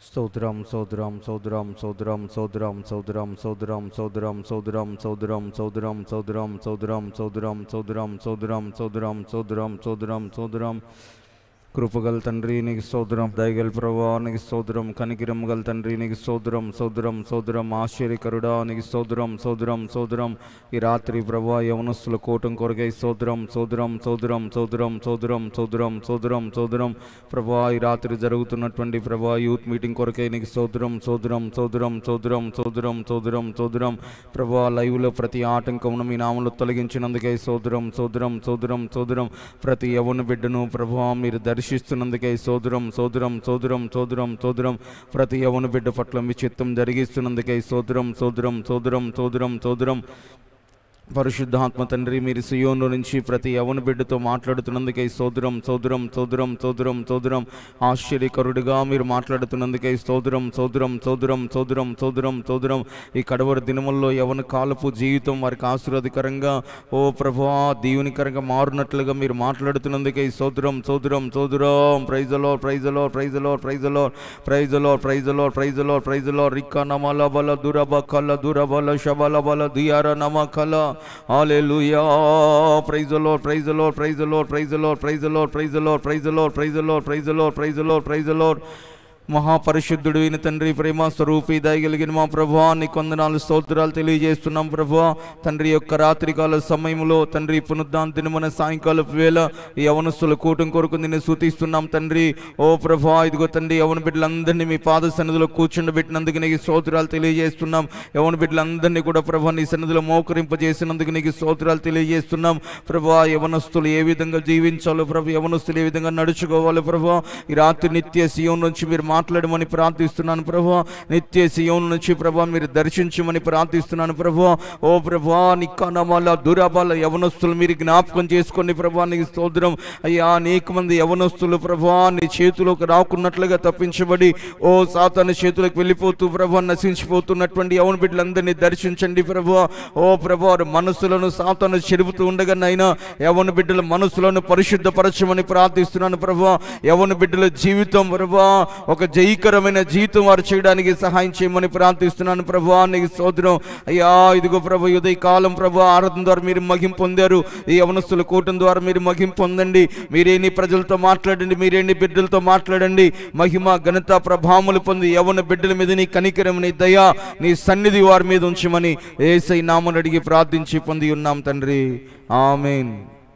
Sodram, Sodram, Sodram, Sodram, Sodram, Sodram, Sodram, Sodram, Sodram, Sodram, Sodram, Sodram, Sodram, Sodram, Sodram, Sodram, Sodram, Sodram, Sodram, Sodram. కృపగల తండ్రి నీకు స్తోత్రం, దయగల ప్రభువా నీకు స్తోత్రం, కనికిరం గల తండ్రి నీకు స్తోత్రం, స్తోత్రం, స్తోత్రం, ఆశ్చర్యకరుడా నీకు స్తోత్రం, స్తోత్రం, స్తోత్రం. ఈ రాత్రి ప్రభువా యవనస్తుల కూటం కొరకై స్తోత్రం, స్తోత్రం, స్తోత్రం, స్తోత్రం, స్తోత్రం, స్తోత్రం, స్తోత్రం, స్తోత్రం. ప్రభువా ఈ రాత్రి జరుగుతున్నటువంటి ప్రభువా యూత్ మీటింగ్ కొరకై నీకు స్తోత్రం, స్తోత్రం, స్తోత్రం, స్తోత్రం, స్తోత్రం, స్తోత్రం, స్తోత్రం. ప్రభువా లైవ్లో ప్రతి ఆటంకమును మీ నామములో తొలగించినందుకై స్తోత్రం, స్తోత్రం, స్తోత్రం, స్తోత్రం. ప్రతి యవన బిడ్డను ప్రభువా మీరు దర్శిస్తున్నందుకై స్తోత్రం, స్తోత్రం, స్తోత్రం, స్తోత్రం, స్తోత్రం. ప్రతి యవన బిడ్డ పట్ల మీ చిత్తం జరిగిస్తున్నందుకై స్తోత్రం, స్తోత్రం, స్తోత్రం, స్తోత్రం, స్తోత్రం. పరిశుద్ధాత్మ తండ్రి మీరు సియోను నుంచి ప్రతి యవన బిడ్డతో మాట్లాడుతున్నందుకై స్తోత్రం, స్తోత్రం, స్తోత్రం, స్తోత్రం, స్తోత్రం. ఆశ్చర్యకరుడిగా మీరు మాట్లాడుతున్నందుకై స్తోత్రం, స్తోత్రం, స్తోత్రం, స్తోత్రం, స్తోత్రం, స్తోత్రం. ఈ కడవరి దినముల్లో యవన కాలపు జీవితం వారికి ఆశీర్వాదకరంగా ఓ ప్రభువా దీవునికరంగా మారునట్లుగా మీరు మాట్లాడుతున్నందుకై స్తోత్రం, స్తోత్రం, స్తోత్రం. Praise the Lord, praise the Lord, praise the Lord, praise the Lord, praise the Lord, praise the Lord, praise the Lord, praise the Lord. రిక్క నమల బల దురబ కల దురబల శబల బల దియార నమ కల. Hallelujah. Praise the Lord, praise the Lord, praise the Lord, praise the Lord, praise the Lord, praise the Lord, praise the Lord, praise the Lord, praise the Lord, praise the Lord, praise the Lord. మహాపరిశుద్ధుడు అయిన తండ్రి, ప్రేమ స్వరూపి, దయగలిగిన మా ప్రభువా నీకు వందనాలు స్తోత్రాలు తెలియజేస్తున్నాం ప్రభువా. తండ్రి యొక్క రాత్రికాల సమయంలో తండ్రి పునరుద్ధాన దినమున సాయంకాలపు వేళ యవనస్తుల కూటం కొరకు నిన్ను స్తుతిస్తున్నాం తండ్రి. ఓ ప్రభువా ఇదిగో తండ్రి యవన బిడ్డలందరినీ మీ పాద సన్నిధిలో కూర్చుండబెట్టినందుకు నీకు స్తోత్రాలు తెలియజేస్తున్నాం. యవన బిడ్డలందరినీ కూడా ప్రభువా నీ సన్నిధిలో మోకరింపజేసినందుకు నీకు స్తోత్రాలు తెలియజేస్తున్నాం ప్రభువా. యవనస్తులు ఏ విధంగా జీవించాలో ప్రభు, యవనస్తులు ఏ విధంగా నడుచుకోవాలో ప్రభువా ఈ రాత్రి నిత్య సియోను నుంచి మీరు మాట్లాడమని ప్రార్థిస్తున్నాను ప్రభువా. నిత్య సియోను నుంచి ప్రభువా మీరు దర్శించమని ప్రార్థిస్తున్నాను ప్రభువా. ఓ ప్రభువా నిక్కనమల దురబల యవనస్తులు మీరు జ్ఞాపకం చేసుకోండి ప్రభువా నీకు స్తోత్రం. అయ్యా అనేక మంది యవనస్తులు ప్రభువా నీ చేతిలోకి రాకున్నట్లుగా తప్పించబడి ఓ సాతాను చేతులకు వెళ్ళిపోతూ ప్రభువా నశించిపోతున్నటువంటి యవన బిడ్డలందరినీ దర్శించండి ప్రభువా. ఓ ప్రభువా మనసులను సాతాను చెరుపుతూ ఉండగానైనా యవన బిడ్డల మనసులను పరిశుద్ధపరచమని ప్రార్థిస్తున్నాను ప్రభువా. యవన బిడ్డల జీవితం ప్రభువా ఒక జయకరమైన జీవితం వారు చేయడానికి సహాయం చేయమని ప్రార్థిస్తున్నాను ప్రభువా నీకు స్తోత్రం. అయ్యా ఇదిగో ప్రభు ఉదయ కాలం ప్రభు ఆరాధన ద్వారా మీరు మహిమ పొందారు. ఈ యవనస్తుల కూటం ద్వారా మీరు మహిమ పొందండి. మీరేని ప్రజలతో మాట్లాడండి, మీరేని బిడ్డలతో మాట్లాడండి. మహిమ ఘనత ప్రభావములు పొంది యవన బిడ్డల మీద నీ కనికరం, నీ దయ, నీ సన్నిధి వారి మీద ఉంచమని యేసయ్య నామమున అడిగి ప్రార్థించి పొంది ఉన్నాం తండ్రి. Amen.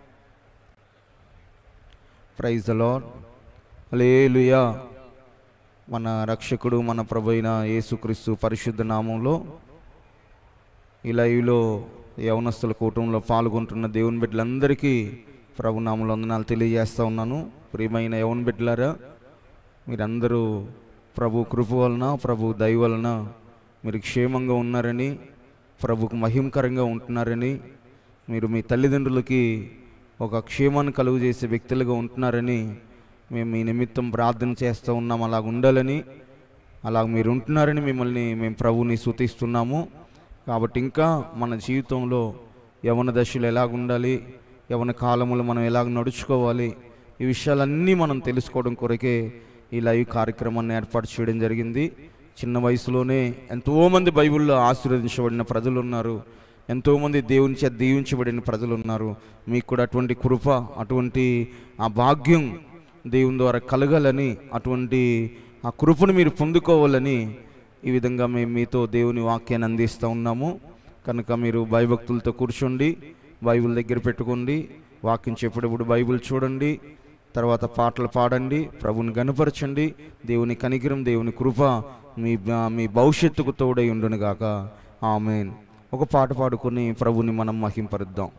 Praise the Lord. Hallelujah. మన రక్షకుడు మన ప్రభు అయిన యేసుక్రీస్తు పరిశుద్ధ నామంలో ఈ లైవ్లో యవనస్తుల కూటంలో పాల్గొంటున్న దేవుని బిడ్డలందరికీ ప్రభు నామంలో వందనాలు తెలియజేస్తూ ఉన్నాను. ప్రియమైన యవన బిడ్డలారా, మీరందరూ ప్రభు కృప వలన, ప్రభు దయ వలన మీరు క్షేమంగా ఉన్నారని, ప్రభుకు మహిమకరంగా ఉంటున్నారని, మీరు మీ తల్లిదండ్రులకి ఒక క్షేమాన్ని కలుగు చేసే వ్యక్తులుగా ఉంటున్నారని మేము మీ నిమిత్తం ప్రార్థన చేస్తూ ఉన్నాం. అలాగ ఉండాలని, అలాగ మీరు ఉంటున్నారని మిమ్మల్ని మేము ప్రభుని స్తుతిస్తున్నాము. కాబట్టి ఇంకా మన జీవితంలో యవన దశలు ఎలాగ ఉండాలి, యవన కాలంలో మనం ఎలాగ నడుచుకోవాలి, ఈ విషయాలన్నీ మనం తెలుసుకోవడం కొరకే ఈ లైవ్ కార్యక్రమాన్ని ఏర్పాటు చేయడం జరిగింది. చిన్న వయసులోనే ఎంతోమంది బైబిల్లో ఆశీర్వదించబడిన ప్రజలు ఉన్నారు, ఎంతోమంది దేవుని చేత దీవించబడిన ప్రజలు ఉన్నారు. మీకు కూడా అటువంటి కృప, అటువంటి ఆ భాగ్యం దేవుని ద్వారా కలగాలని, అటువంటి ఆ కృపను మీరు పొందుకోవాలని ఈ విధంగా మేము మీతో దేవుని వాక్యాన్ని అందిస్తూ ఉన్నాము. కనుక మీరు భయభక్తులతో కూర్చోండి, బైబిల్ దగ్గర పెట్టుకోండి, వాక్యం చెప్పేటప్పుడు బైబిల్ చూడండి, తర్వాత పాటలు పాడండి, ప్రభుని గనుపరచండి. దేవుని కనికరం, దేవుని కృప మీ భవిష్యత్తుకు తోడై ఉండును గాక. ఆమేన్. ఒక పాట పాడుకొని ప్రభుని మనం మహింపరుద్దాం.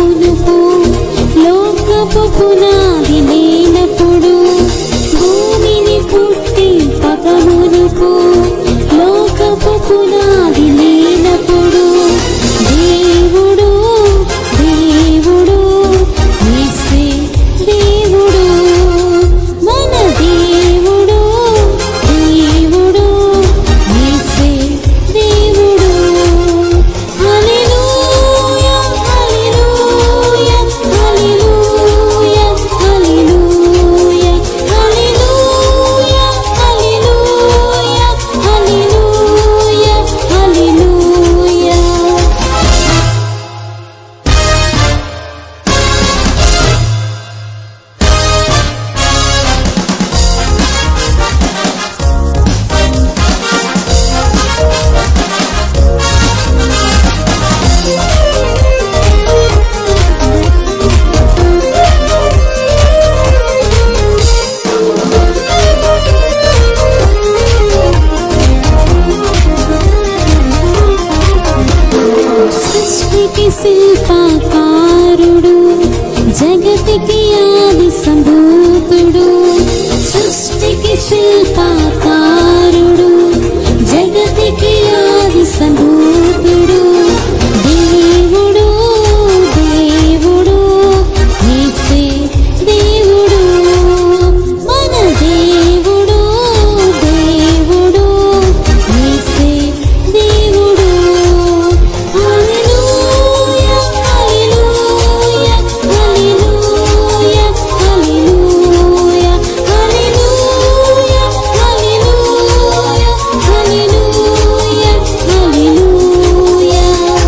మునుపు లోకపు పునాది లేనప్పుడు భూమిని పుట్టి పగ మునుపు లోకపు పునాది లేనప్పుడు దేవుడు దేవుడు యేసే దేవుడు మన దేవుడు దేవుడు యేసే దేవుడు. Hallelujah hallelujah hallelujah hallelujah hallelujah hallelujah hallelujah హల్లెలూయా. సృష్టికి శిల్పకారుడు జగతికి ఆది సంభూతుడు. సృష్టికి శిల్పకారుడు జగతికి ఆది సంభూతుడు. దేవుడు దేవుడు యేసే దేవుడు మన దేవుడు దేవుడు యేసే దేవుడు. Hallelujah hallelujah hallelujah hallelujah hallelujah hallelujah hallelujah హల్లెలూయా.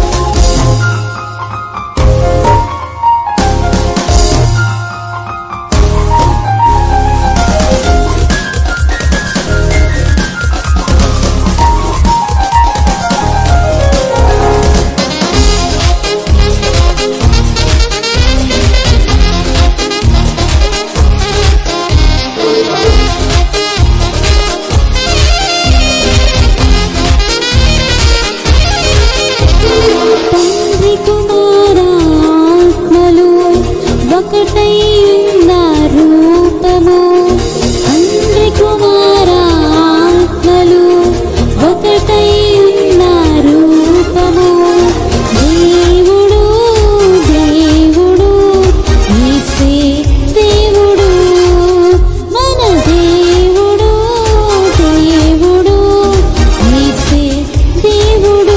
తండ్రి కుమార ఆత్మలు ఒకటై ఉన్న రూపము. తండ్రి కుమార ఆత్మలు ఒకటై ఉన్న రూపము. దేవుడు దేవుడు యేసే దేవుడు మన దేవుడు దేవుడు యేసే దేవుడు.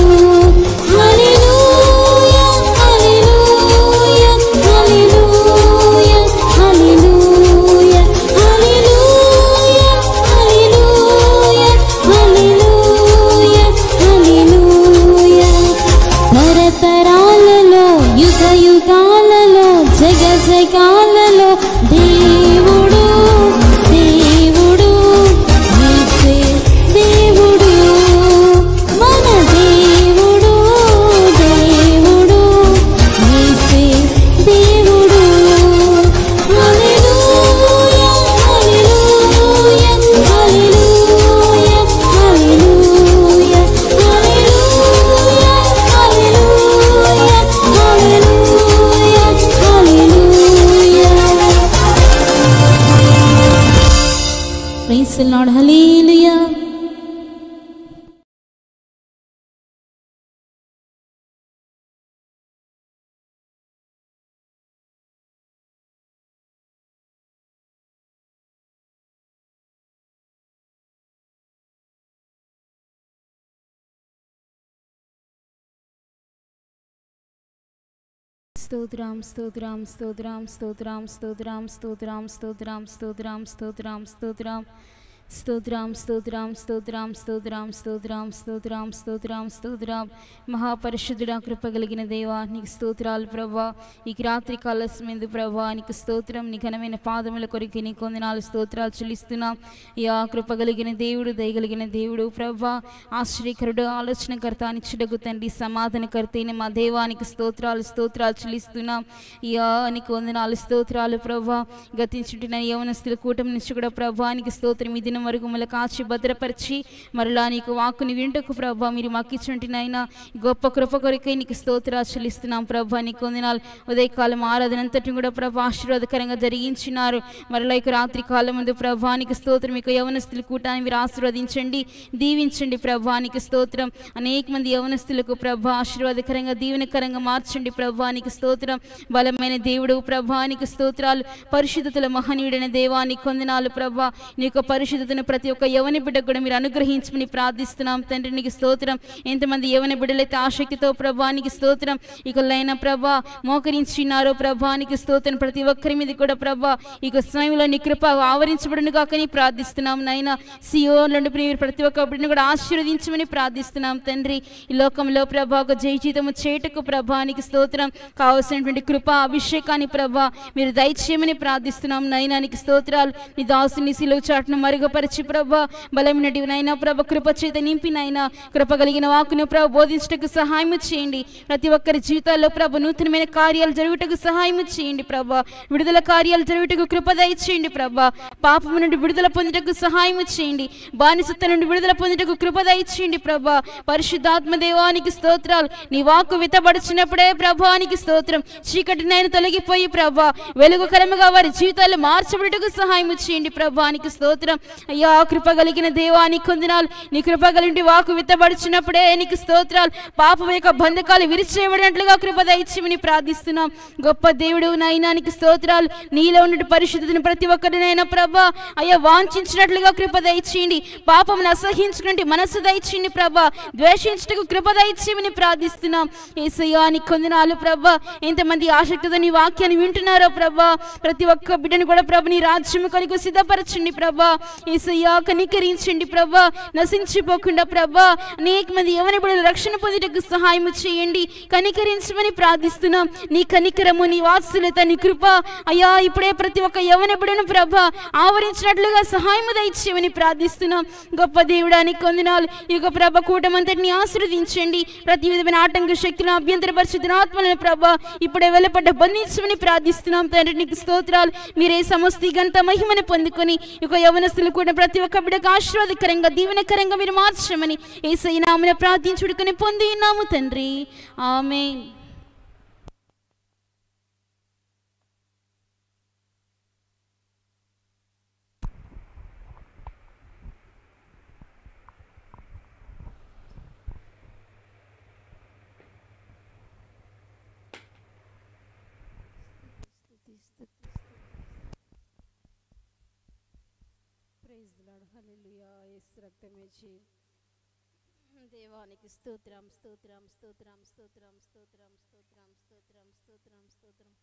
Hallelujah hallelujah hallelujah hallelujah hallelujah hallelujah hallelujah హల్లెలూయా. తరతరాలలో యుగ యుగాలలో జగ జగాలలో దేవుడు దేవుడు యేసే దేవుడు మన దేవుడు దేవుడు యేసే దేవుడు. Hallelujah hallelujah hallelujah hallelujah hallelujah hallelujah hallelujah hallelujah. Praise the Lord. Hallelujah. స్తోత్రం స్తోత్రం స్తోత్రం స్తోత్రం స్తోత్రం స్తోత్రం స్తోత్రం స్తోత్రం స్తోత్రం స్తోత్రం స్తోత్రం స్తోత్రం స్తోత్రం స్తోత్రం స్తోత్రం స్తోత్రం స్తోత్రం స్తోత్రం. మహాపరిశుద్ధుడా కృప కలిగిన దేవా నీకు స్తోత్రాలు ప్రభా. ఈ రాత్రి కాల సమయందు ప్రభా నీకు స్తోత్రం. నీ ఘనమైన పాదముల కొరికి నీ కొందనాలు స్తోత్రాలు చెల్లిస్తున్నాం. యా కృప కలిగిన దేవుడు దయగలిగిన దేవుడు ప్రభా ఆశ్చర్యకరుడు ఆలోచనకర్త నిచ్చుడగు తండ్రి సమాధానకర్త అయిన మా దేవానికి స్తోత్రాలు చెల్లిస్తున్నాం. యా నీకు వందనాలు స్తోత్రాలు ప్రభా. గతించుంటున్న యవనస్తుల కూటమి నుంచి కూడా ప్రభానికి స్తోత్రం. ఈ దినం మధ్యాహ్నం వరకు మళ్ళీ కాచి భద్రపరిచి మరలా నీకు వాక్కుని వింటకు ప్రభా మీరు మాకు ఇచ్చినట్టు నాయన గొప్ప కృప కొరకై నీకు స్తోత్రాలు చెల్లిస్తున్నాం ప్రభా. నీకు వందనాలు. ఉదయకాలం ఆరాధన అంతటి కూడా ప్రభా ఆశీర్వాదకరంగా జరిగించినారు. మరలా ఇక రాత్రి కాలం ముందు ప్రభా నీకు స్తోత్రం. ఇక యవనస్తుల కూటాన్ని మీరు ఆశీర్వదించండి, దీవించండి ప్రభా. నీకు స్తోత్రం. అనేక మంది యవనస్తులకు ప్రభా ఆశీర్వాదకరంగా దీవెనకరంగా మార్చండి ప్రభా. నీకు స్తోత్రం. బలమైన దేవుడు ప్రభా నీకు స్తోత్రాలు. పరిశుద్ధతల మహనీయుడైన దేవా నీకు వందనాలు ప్రభా. నీ యొక్క పరిశుద్ధతను ప్రతి ఒక్క యవని బిడ్డకు కూడా మీరు అనుగ్రహించమని ప్రార్థిస్తున్నాం తండ్రి. నీకు స్తోత్రం. ఎంతమంది యవని బిడ్డలైతే ఆసక్తితో ప్రభా నీకు స్తోత్రం ఇకలైన ప్రభా మోకరించినారో ప్రభా నీకు స్తోత్రం. ప్రతి ఒక్కరి మీద కూడా ప్రభా ఇక సమయంలో నీ కృప ఆవరించబడును కాకని ప్రార్థిస్తున్నాం నైనా. సియోనుండి మీరు ప్రతి ఒక్క బిడ్డను కూడా ఆశీర్వదించమని ప్రార్థిస్తున్నాం తండ్రి. ఈ లోకంలో ప్రభా ఒక జయ జీతము చేటకు ప్రభా నీకు స్తోత్రం. కావలసినటువంటి కృప అభిషేకాన్ని ప్రభా మీరు దయచేయమని ప్రార్థిస్తున్నాం నైనా. నీకు స్తోత్రాలు. నీ దాసుని సిలువ చాటును మరుగుపరిచి ప్రభా బలమైనటివి నైనా ప్రభా కృప చేత నింపినైనా కృప కలిగిన వాక్కును ప్రభు బోధించటకు సహాయం చేయండి. ప్రతి ఒక్కరి జీవితాల్లో ప్రభు నూతనమైన కార్యాలు జరుగుటకు సహాయం చేయండి ప్రభా. విడుదల కార్యాలు జరుగుటకు కృప దయచేయండి ప్రభా. పాపము నుండి విడుదల పొందుటకు సహాయం చేయండి. బానిసత్వం నుండి విడుదల పొందుటకు కృప దయచేయండి ప్రభా. పరిశుద్ధాత్మ దేవానికి స్తోత్రాలు. నీ వాక్కు విత్తబడుచున్నప్పుడే ప్రభానికి స్తోత్రం. చీకటి నేను తొలగిపోయి ప్రభా వెలుగుకరముగా వారి జీవితాలు మార్చబడుటకు సహాయం చేయండి ప్రభానికి స్తోత్రం. అయ్యా కృప కలిగిన దేవానికి వందనాలు. నీ కృప కలిగి వాక్కు విత్తబడుచున్నప్పుడే నీకు స్తోత్రాలు. పాపం యొక్క బంధకాలు విరిచేయబడినట్లుగా కృప దయచేయమని ప్రార్థిస్తున్నాం. గొప్ప దేవుడు నాయనా నీకు స్తోత్రాలు. నీలో ఉన్న పరిశుద్ధతను ప్రతి ఒక్కరినైనా ప్రభా అయ్యా వాంఛించినట్లుగా కృప దయచేయండి. పాపమును అసహించుకుంటే మనసు దయచేయండి ప్రభా. ద్వేషించుటకు కృప దయచేయమని ప్రార్థిస్తున్నాం. యేసయ్యా నీకు వందనాలు ప్రభా. ఎంతమంది ఆసక్తితో నీ వాక్యాన్ని వింటున్నారో ప్రభా ప్రతి ఒక్క బిడ్డను కూడా ప్రభు నీ రాజ్యము కొరకు సిద్ధపరచండి ప్రభా. యేసయ్యా కనికరించండి ప్రభా. నశించిపోకుండా ప్రభా అనేక మంది యవన బిడ్డలు రక్షణ పొందుటకు సహాయం చేయండి. కనికరించమని ప్రార్థిస్తున్నాం. నీ కనికరము నీ వాత్సల్యత నీ కృప అయ్యా ఇప్పుడే ప్రతి ఒక్క యవన బిడ్డను ప్రభా ఆవరించినట్లుగా సహాయం దయచేయమని ప్రార్థిస్తున్నాం. గొప్ప దేవుడానికి వందనాలు. ఈ యొక్క ప్రభ కూటమంతటిని ఆశీర్వదించండి. ప్రతి విధమైన ఆటంక శక్తులను అభ్యంతరపరిచిన ఆత్మలను ప్రభా ఇప్పుడే వెళ్ళపడ్డ బంధించమని ప్రార్థిస్తున్నాం తండ్రి. నీకు స్తోత్రాలు. మీరే సమస్త గంట మహిమని పొందుకొని ఇక యవనస్తులు కూడా ప్రతి ఒక్క బిడ్డకు ఆశీర్వాదకరంగా దీవెనకరంగా మీరు మార్చమని యేసయ్య నామమున ప్రార్థించుడుకొని పొంది ఉన్నాము తండ్రి. ఆమేన్. దేవానికి స్తోత్రం స్తోత్రం స్తోత్రం స్తోత్రం స్తోత్రం స్తోత్రం స్తోత్రం స్తోత్రం స్తోత్రం.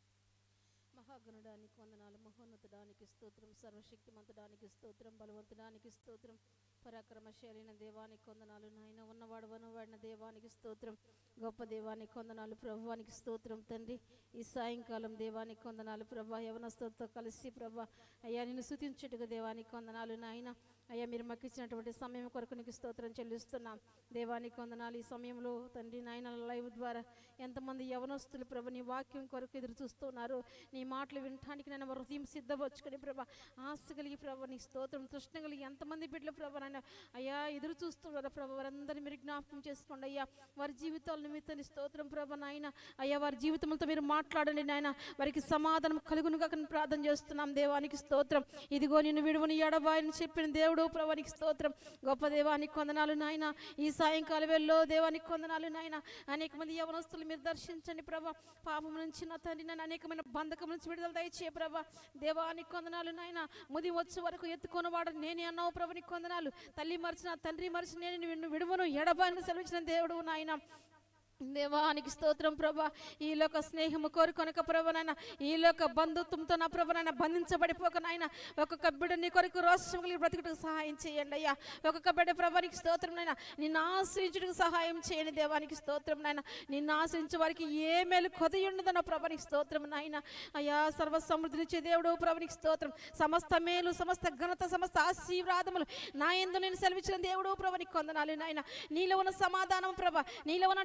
మహాగణుడానికి వందనాలు. మహోన్నతుడానికి స్తోత్రం. సర్వశక్తిమంతుడానికి స్తోత్రం. బలవంతుడానికి స్తోత్రం. పరాక్రమశాలైన దేవానికి వందనాలు నాయన. ఉన్నవాడు వనవాడిన దేవానికి స్తోత్రం. గొప్ప దేవానికి వందనాలు. ప్రభువానికి స్తోత్రం తండ్రి. ఈ సాయంకాలం దేవానికి వందనాలు ప్రభా. యవనస్తులతో కలిసి ప్రభా అయ్యా నిన్ను స్తుతించుటకు దేవానికి వందనాలు నాయన. అయ్యా మీరు మాకు ఇచ్చినటువంటి సమయం కొరకు నీకు స్తోత్రం చెల్లిస్తున్నాం దేవానికి వందనాలు. ఈ సమయంలో తండ్రి నాయన లైవ్ ద్వారా ఎంతమంది యవనస్తులు ప్రభ నీ వాక్యం కొరకు ఎదురు చూస్తున్నారు. నీ మాటలు వినటానికి నేను హృదయం సిద్ధపరచుకొని ప్రభా ఆశ కలిగి ప్రభ నీ స్తోత్రం తృష్ణ కలిగి ఎంతమంది బిడ్డలు ప్రభ నాయన అయ్యా ఎదురు చూస్తున్నారు ప్రభ. వారందరినీ మీరు జ్ఞాపకం చేసుకోండి అయ్యా. వారి జీవితాల నిమిత్తం నీ స్తోత్రం ప్రభ నాయన. అయ్యా వారి జీవితంతో మీరు మాట్లాడండి నాయన. వారికి సమాధానం కలుగునుగా ప్రార్థన చేస్తున్నాం దేవానికి స్తోత్రం. ఇదిగో నిన్ను విడువని ఎడబాయని చెప్పిన దేవుడు ప్రభానికి స్తోత్రం. గొప్ప దేవానికి వందనాలు నాయన. ఈ సాయంకాల వేళలో దేవానికి వందనాలు నాయన. అనేక మంది యవనస్తులు మీరు దర్శించండి ప్రభా. పాపం నుంచి నా తండ్రి నన్ను అనేకమైన బంధకం నుంచి విడుదల దయచే ప్రభా. దేవానికి వందనాలు నాయన. ముది వచ్చే వరకు ఎత్తుకొనవాడు నేనే అన్నావు ప్రభు నీకు వందనాలు. తల్లి మరిచిన తండ్రి మరిచి నేను నిన్ను విడువను ఎడబాయని సెలవించిన దేవుడు నాయన. దేవానికి స్తోత్రం ప్రభా. ఈ లోక స్నేహము కోరుకొనక ప్రభనైనా ఈ లోక బంధుత్వంతో నా ప్రభనైనా బంధించబడిపోక నాయన ఒక్కొక్క బిడ్డ నీ కొరకు రోషం కలిగి బ్రతుకుటకు సహాయం చేయండి అయ్యా. ఒక్కొక్క బిడ్డ ప్రభానికి స్తోత్రం నాయన. నిన్ను ఆశ్రయించుటకు సహాయం చేయండి దేవానికి స్తోత్రం నాయన. నిన్ను ఆశ్రయించే వారికి ఏ మేలు కొదయుండదన్న ప్రభానికి స్తోత్రం నాయన. అయ్యా సర్వ సమృద్ధినిచ్చే దేవుడు ప్రభానికి స్తోత్రం. సమస్త మేలు సమస్త ఘనత సమస్త ఆశీర్వాదములు నా యందు నేను సెలవిచ్చిన దేవుడు ప్రభానికి వందనాలు నాయన. నీలో ఉన్న సమాధానం ప్రభ నీలో ఉన్నటువంటి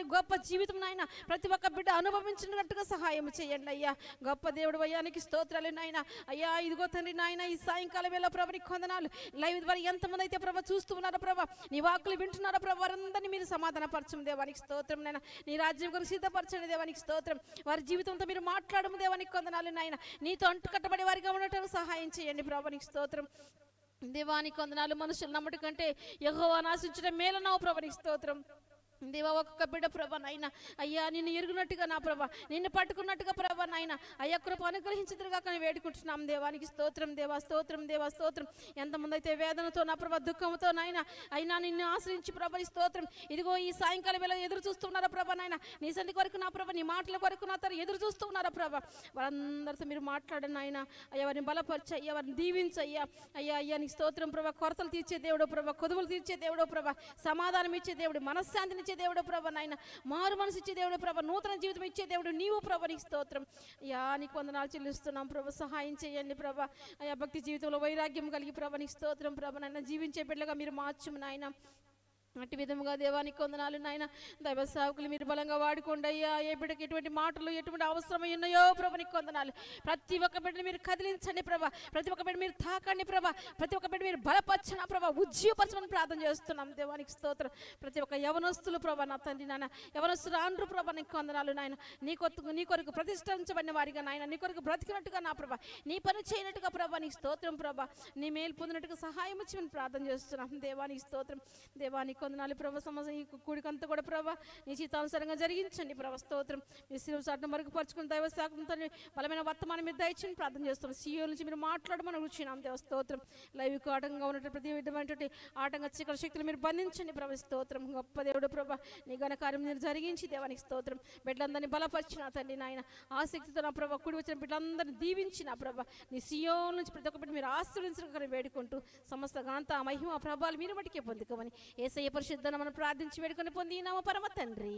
గొప్ప జీవితం నాయన ప్రతి ఒక్క బిడ్డ అనుభవించినట్టుగా సహాయం చేయండి అయ్యా. గొప్ప దేవుడు అయ్యా, నీకు స్తోత్రాలు నాయన. అయ్యా ఇదిగో తండ్రి నాయన, ఈ సాయంకాలం వేళ ప్రభు నీకు వందనాలు. లైవ్ ద్వారా ఎంతమంది అయితే ప్రభు చూస్తూ ఉన్నారో ప్రభు, నీ వాక్కులు వింటున్నారో ప్రభు, వారందరినీ మీరు సమాధాన పరచము దేవానికి స్తోత్రం నాయన. నీ రాజ్యం కొరకు సిద్ధపరచండి దేవానికి స్తోత్రం. వారి జీవితంతో మీరు మాట్లాడము దేవానికి వందనాలు నాయన. నీతో అంటుకట్టబడి వారిగా ఉండటం సహాయం చేయండి ప్రభునికి స్తోత్రం. దేవానికి వందనాలు. మనుషులు నమ్మటి కంటే యెహోవాను ఆశించడం మేలన్నావు ప్రభునికి స్తోత్రం. దేవా ఒక్కొక్క బిడ్డ ప్రభా నాయన అయ్యా నిన్ను ఎరుగునట్టుగా నా ప్రభా, నిన్ను పట్టుకున్నట్టుగా ప్రభా నాయన అయ్యా కృప అనుగ్రహించుదురుగా కానీ వేడుకుంటున్నాం దేవానికి స్తోత్రం. దేవా స్తోత్రం, దేవా స్తోత్రం. ఎంతమంది అయితే వేదనతో నా ప్రభా, దుఃఖంతో నాయన అయినా నిన్ను ఆశ్రయించి ప్రభని స్తోత్రం. ఇదిగో ఈ సాయంకాలం వేళ ఎదురు చూస్తున్నారా ప్రభా నాయన, నీ సంధి కొరకు నా ప్రభా, నీ మాటల కొరకు నా తర ఎదురు చూస్తున్నారా ప్రభా. వారందరితో మీరు మాట్లాడండి నాయన. అయ్యా వారిని బలపరచు అయ్యా, వారిని దీవించయ్యా. అయ్యా అయ్యా నీ స్తోత్రం ప్రభా. కొరతలు తీర్చే దేవుడో ప్రభా, కొదువులు తీర్చే దేవుడో ప్రభా, సమాధానం ఇచ్చే దేవుడు, మనశ్శాంతిని దేవుడు ప్రభా నాయన, మారు మనసు ఇచ్చే దేవుడు ప్రభా, నూతన జీవితం ఇచ్చే దేవుడు నీవు ప్రభా, నీకు స్తోత్రం. అయ్యా నీకు వందనాలు చెల్లిస్తున్నాం ప్రభా. సహాయం చేయండి ప్రభా. అయ్యా భక్తి జీవితంలో వైరాగ్యం కలిగి ప్రభా, నీకు స్తోత్రం ప్రభా నాయన. జీవించే బిడ్డగా మీరు మార్చుము నాయన. అట్టి విధముగా దేవానికి వందనాలు నాయన. దైవ సేవకులు మీరు బలంగా వాడుకోండి అయ్యా. ఏ బిడ్డకి ఎటువంటి మాటలు ఎటువంటి అవసరం ఉన్నాయో ప్రభునికి వందనాలు. ప్రతి ఒక్క బిడ్డని మీరు కదిలించండి ప్రభా, ప్రతి ఒక్క బిడ్డ మీరు తాకండి ప్రభా, ప్రతి ఒక్క బిడ్డ మీరు బలపరచన ప్రభా, ఉజ్జీవపరచమని ప్రార్థన చేస్తున్నాం దేవానికి స్తోత్రం. ప్రతి ఒక్క యవనస్తులు ప్రభా నా తండ్రి నాయన, యవనస్తులు ఆండ్రు ప్రభా నీకు వందనాలు నాయన. నీ కొరకు ప్రతిష్ఠించబడిన వారిగా నాయన, నీ కొరకు బ్రతికినట్టుగా నా ప్రభా, నీ పని చేయనట్టుగా ప్రభా నీకు స్తోత్రం ప్రభా, నీ మేలు పొందినట్టుగా సహాయం వచ్చి ప్రార్థన చేస్తున్నాం దేవానికి స్తోత్రం. దేవానికి వందనాలు ప్రభా. సమస్య ఈ కూడికంతా కూడా ప్రభా నీ చిత్తానుసారంగా జరిగించండి ప్రభా స్తోత్రం. మీ శిలువ చాటును మరుగుపరుచుకుని దైవ శాఖంతో బలమైన వర్తమానం మీరు దయచేసి ప్రార్థన చేస్తున్నాం. సీఎం నుంచి మీరు మాట్లాడమని కూర్చున్నాం దేవ స్తోత్రం. లైవ్కు ఆటంకంగా ఉన్నటువంటి ప్రతి విధమైనటువంటి ఆటంక చీకటి శక్తులు మీరు బంధించండి ప్రభా స్తోత్రం. గొప్ప దేవుడు ప్రభా, నీ ఘనకార్యం మీరు జరిగించి దేవానికి స్తోత్రం. బిడ్డలందరినీ బలపరిచిన తండ్రి నాయన, ఆసక్తితో నా ప్రభా కూడి వచ్చిన బిడ్డలందరినీ దీవించిన ప్రభా, నీ సీఎం నుంచి ప్రతి ఒక్క బిడ్డ మీరు ఆశీర్వదించడం వేడుకుంటూ సమస్త ఘనత మహిమ ప్రభావాలు మీరు మటుకే పొందుకోమని యేసయ్య పరిశుద్ధ నామమున ప్రార్థించి వేడుకొని పొందినాము పరమ తండ్రి.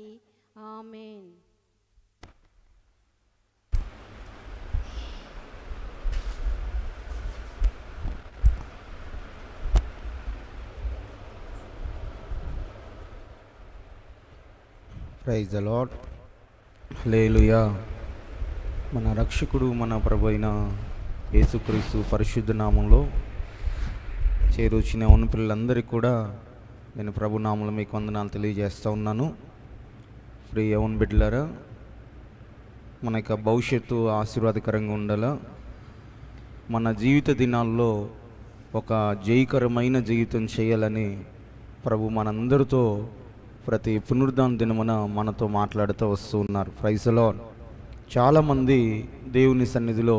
Amen. Praise the Lord. Hallelujah. మన రక్షకుడు మన ప్రభు అయిన యేసుక్రీస్తు పరిశుద్ధ నామంలో చేరొచ్చిన ఉన్న పిల్లలందరికీ కూడా నేను ప్రభు నామంలో మీకు వందనాలు తెలియజేస్తూ ఉన్నాను. ప్రియ యవన బిడ్డలారా, మన యొక్క భవిష్యత్తు ఆశీర్వాదకరంగా ఉండాలా, మన జీవిత దినాల్లో ఒక జయకరమైన జీవితం చేయాలని ప్రభు మనందరితో ప్రతి పునరుద్ధాన దినమున మనతో మాట్లాడుతూ వస్తూ ఉన్నారు. Praise the Lord. చాలామంది దేవుని సన్నిధిలో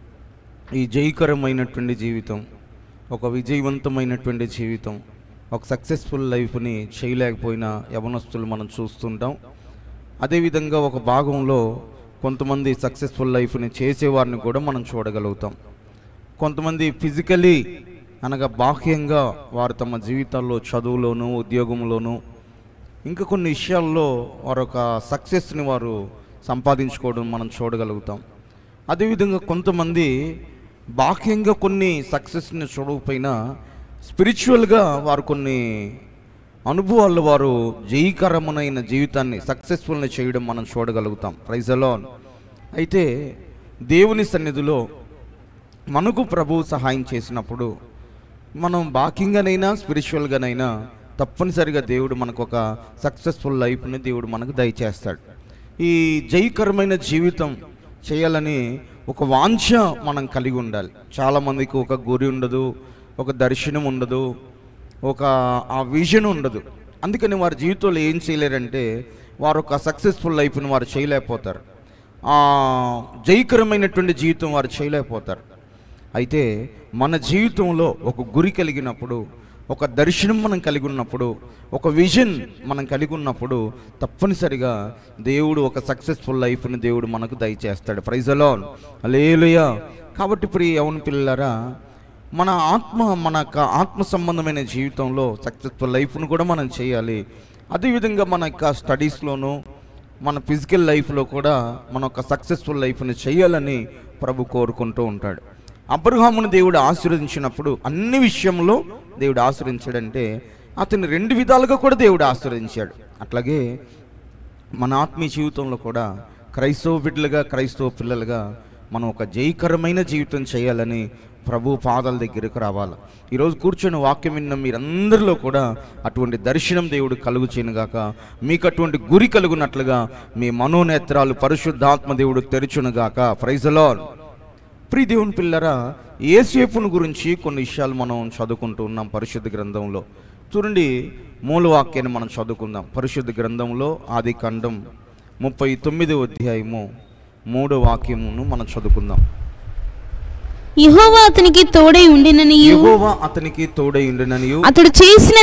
ఈ జయకరమైనటువంటి జీవితం, ఒక విజయవంతమైనటువంటి జీవితం, ఒక సక్సెస్ఫుల్ లైఫ్ని చేయలేకపోయిన యవనస్తులు మనం చూస్తుంటాం. అదేవిధంగా ఒక భాగంలో కొంతమంది సక్సెస్ఫుల్ లైఫ్ని చేసేవారిని కూడా మనం చూడగలుగుతాం. కొంతమంది ఫిజికలీ అనగా బాహ్యంగా వారు తమ జీవితాల్లో చదువులోనూ ఉద్యోగంలోనూ ఇంకా కొన్ని విషయాల్లో వారు ఒక సక్సెస్ని వారు సంపాదించుకోవడం మనం చూడగలుగుతాం. అదేవిధంగా కొంతమంది బాహ్యంగా కొన్ని సక్సెస్ని చూడకపోయినా స్పిరిచువల్గా వారు కొన్ని అనుభవాల్లో వారు జయకరమైన జీవితాన్ని సక్సెస్ఫుల్ని చేయడం మనం చూడగలుగుతాం. Praise the Lord. అయితే దేవుని సన్నిధిలో మనకు ప్రభువు సహాయం చేసినప్పుడు మనం బాహ్యంగానైనా స్పిరిచువల్గానైనా తప్పనిసరిగా దేవుడు మనకు ఒక సక్సెస్ఫుల్ లైఫ్ని దేవుడు మనకు దయచేస్తాడు. ఈ జయకరమైన జీవితం చేయాలని ఒక వాంఛ మనం కలిగి ఉండాలి. చాలామందికి ఒక గురి ఉండదు, ఒక దర్శనం ఉండదు, ఒక ఆ విజన్ ఉండదు. అందుకని వారి జీవితంలో ఏం చేయలేరంటే వారు ఒక సక్సెస్ఫుల్ లైఫ్ని వారు చేయలేకపోతారు, ఆ జయకరమైనటువంటి జీవితం వారు చేయలేకపోతారు. అయితే మన జీవితంలో ఒక గురి కలిగినప్పుడు, ఒక దర్శనం మనం కలిగి ఉన్నప్పుడు, ఒక విజన్ మనం కలిగి ఉన్నప్పుడు తప్పనిసరిగా దేవుడు ఒక సక్సెస్ఫుల్ లైఫ్ని దేవుడు మనకు దయచేస్తాడు. Praise the Lord. హల్లెలూయా. కాబట్టి ప్రియ యవన పిల్లలారా, మన ఆత్మ సంబంధమైన జీవితంలో సక్సెస్ఫుల్ లైఫ్ను కూడా మనం చేయాలి. అదేవిధంగా మన యొక్క స్టడీస్లోనూ మన ఫిజికల్ లైఫ్లో కూడా మన ఒక సక్సెస్ఫుల్ లైఫ్ని చేయాలని ప్రభు కోరుకుంటూ ఉంటాడు. అబ్రహామును దేవుడు ఆశీర్వదించినప్పుడు అన్ని విషయంలో దేవుడు ఆశీర్వదించాడంటే అతన్ని రెండు విధాలుగా కూడా దేవుడు ఆశీర్వదించాడు. అట్లాగే మన ఆత్మీయ జీవితంలో కూడా క్రైస్తవ బిడ్డలుగా, క్రైస్తవ పిల్లలుగా మనం ఒక జయకరమైన జీవితం చేయాలని ప్రభు పాదాల దగ్గరకు రావాలి. ఈరోజు కూర్చొని వాక్యం విన్న మీరందరిలో కూడా అటువంటి దర్శనం దేవుడు కలుగు చేయనుగాక. మీకు అటువంటి గురి కలుగునట్లుగా మీ మనోనేత్రాలు పరిశుద్ధాత్మ దేవుడు తెరుచునుగాక. Praise the Lord. ప్రియ దేవుని పిల్లరా, యోసేపును గురించి కొన్ని విషయాలు మనం చదువుకుంటూ ఉన్నాం పరిశుద్ధ గ్రంథంలో. చూడండి, మూల వాక్యాన్ని మనం చదువుకుందాం. పరిశుద్ధ గ్రంథంలో ఆదికాండం 39వ అధ్యాయము 3వ వాక్యమును మనం చదువుకుందాం. యెహోవా అతనికి తోడై ఉండిననియు అతడు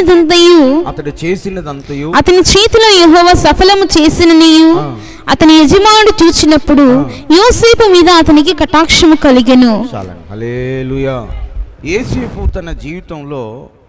చేసినదంతయు అతని చేతిలో యెహోవా సఫలము చేసిననియు అతని యజమానుడు చూచినప్పుడు యోసేపు మీద అతనికి కటాక్షము కలిగెను. హల్లెలూయా. యోసేపు తన జీవితంలో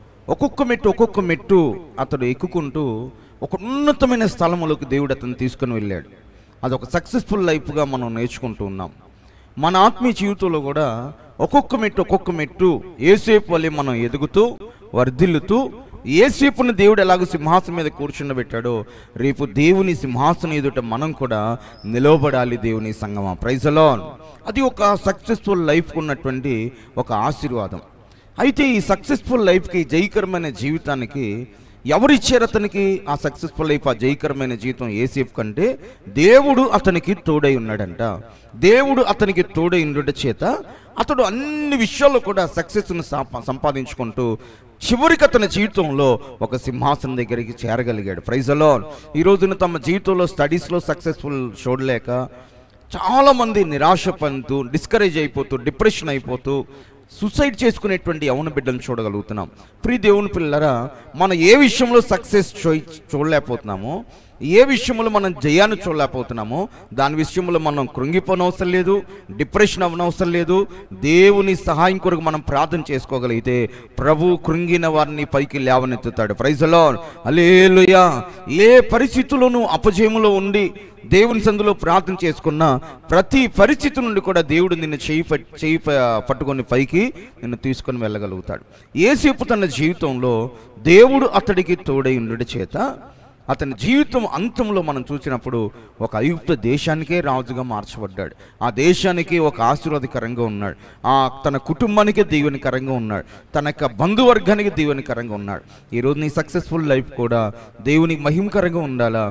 ఒక్కొక్క మెట్టు అతడు ఎక్కుకుంటూ ఒక ఉన్నతమైన స్థలములోకి దేవుడు అతను తీసుకుని వెళ్ళాడు. అదొక సక్సెస్ఫుల్ లైఫ్గా మనం నేర్చుకుంటూ ఉన్నాం. మన ఆత్మీయ జీవితంలో కూడా ఒక్కొక్క మెట్టు యోసేపు వల్లే మనం ఎదుగుతూ వర్ధిల్లుతూ, యోసేపుని దేవుడు ఎలాగో సింహాసనం మీద కూర్చుండబెట్టాడో రేపు దేవుని సింహాసనం ఎదుట మనం కూడా నిలవబడాలి. దేవుని సంగమా, ప్రైజ్ ది లార్డ్. అది ఒక సక్సెస్ఫుల్ లైఫ్కి ఉన్నటువంటి ఒక ఆశీర్వాదం. అయితే ఈ సక్సెస్ఫుల్ లైఫ్కి, జయకరమైన జీవితానికి ఎవరిచ్చారు అతనికి ఆ సక్సెస్ఫుల్ లైఫ్, ఆ జయకరమైన జీవితం యోసేపు కంటే? దేవుడు అతనికి తోడై ఉన్నాడంట. దేవుడు అతనికి తోడై ఉండడం చేత అతడు అన్ని విషయాల్లో కూడా సక్సెస్ను సంపాదించుకుంటూ చివరికి అతని జీవితంలో ఒక సింహాసనం దగ్గరికి చేరగలిగాడు. Praise the lord. ఈ రోజున తమ జీవితంలో స్టడీస్లో సక్సెస్ఫుల్ చూడలేక చాలామంది నిరాశ పొందుతూ, డిస్కరేజ్ అయిపోతూ, డిప్రెషన్ అయిపోతూ సూసైడ్ చేసుకునేటువంటి యవన బిడ్డలను చూడగలుగుతున్నాం. ప్రియ దేవుని పిల్లరా, మనం ఏ విషయంలో సక్సెస్ చూడలేకపోతున్నామో, ఏ విషయంలో మనం జయాన్ని చూడలేకపోతున్నామో దాని విషయంలో మనం కృంగిపోనవసరం లేదు, డిప్రెషన్ అవ్వనవసరం లేదు. దేవుని సహాయం కొరకు మనం ప్రార్థన చేసుకోగలిగితే ప్రభు కృంగిన వారిని పైకి లేవనెత్తుతాడు. Praise the Lord. హల్లెలూయా. ఏ పరిస్థితుల్లోనూ అపజయములో ఉండి దేవుని సందులో ప్రార్థన చేసుకున్న ప్రతి పరిస్థితి నుండి కూడా దేవుడు నిన్ను చేయి పట్టుకొని పైకి నిన్ను తీసుకొని వెళ్ళగలుగుతాడు. యోసేపు తన జీవితంలో దేవుడు అతడికి తోడై ఉండడం చేత అతని జీవితం అంతంలో మనం చూసినప్పుడు ఒక ఐగుప్తు దేశానికే రాజుగా మార్చబడ్డాడు. ఆ దేశానికి ఒక ఆశీర్వాదకరంగా ఉన్నాడు. తన కుటుంబానికి దీవెనకరంగా ఉన్నాడు. తన యొక్క బంధువర్గానికి దీవెనకరంగా ఉన్నాడు. ఈరోజు నీ సక్సెస్ఫుల్ లైఫ్ కూడా దేవునికి మహిమకరంగా ఉండాలా,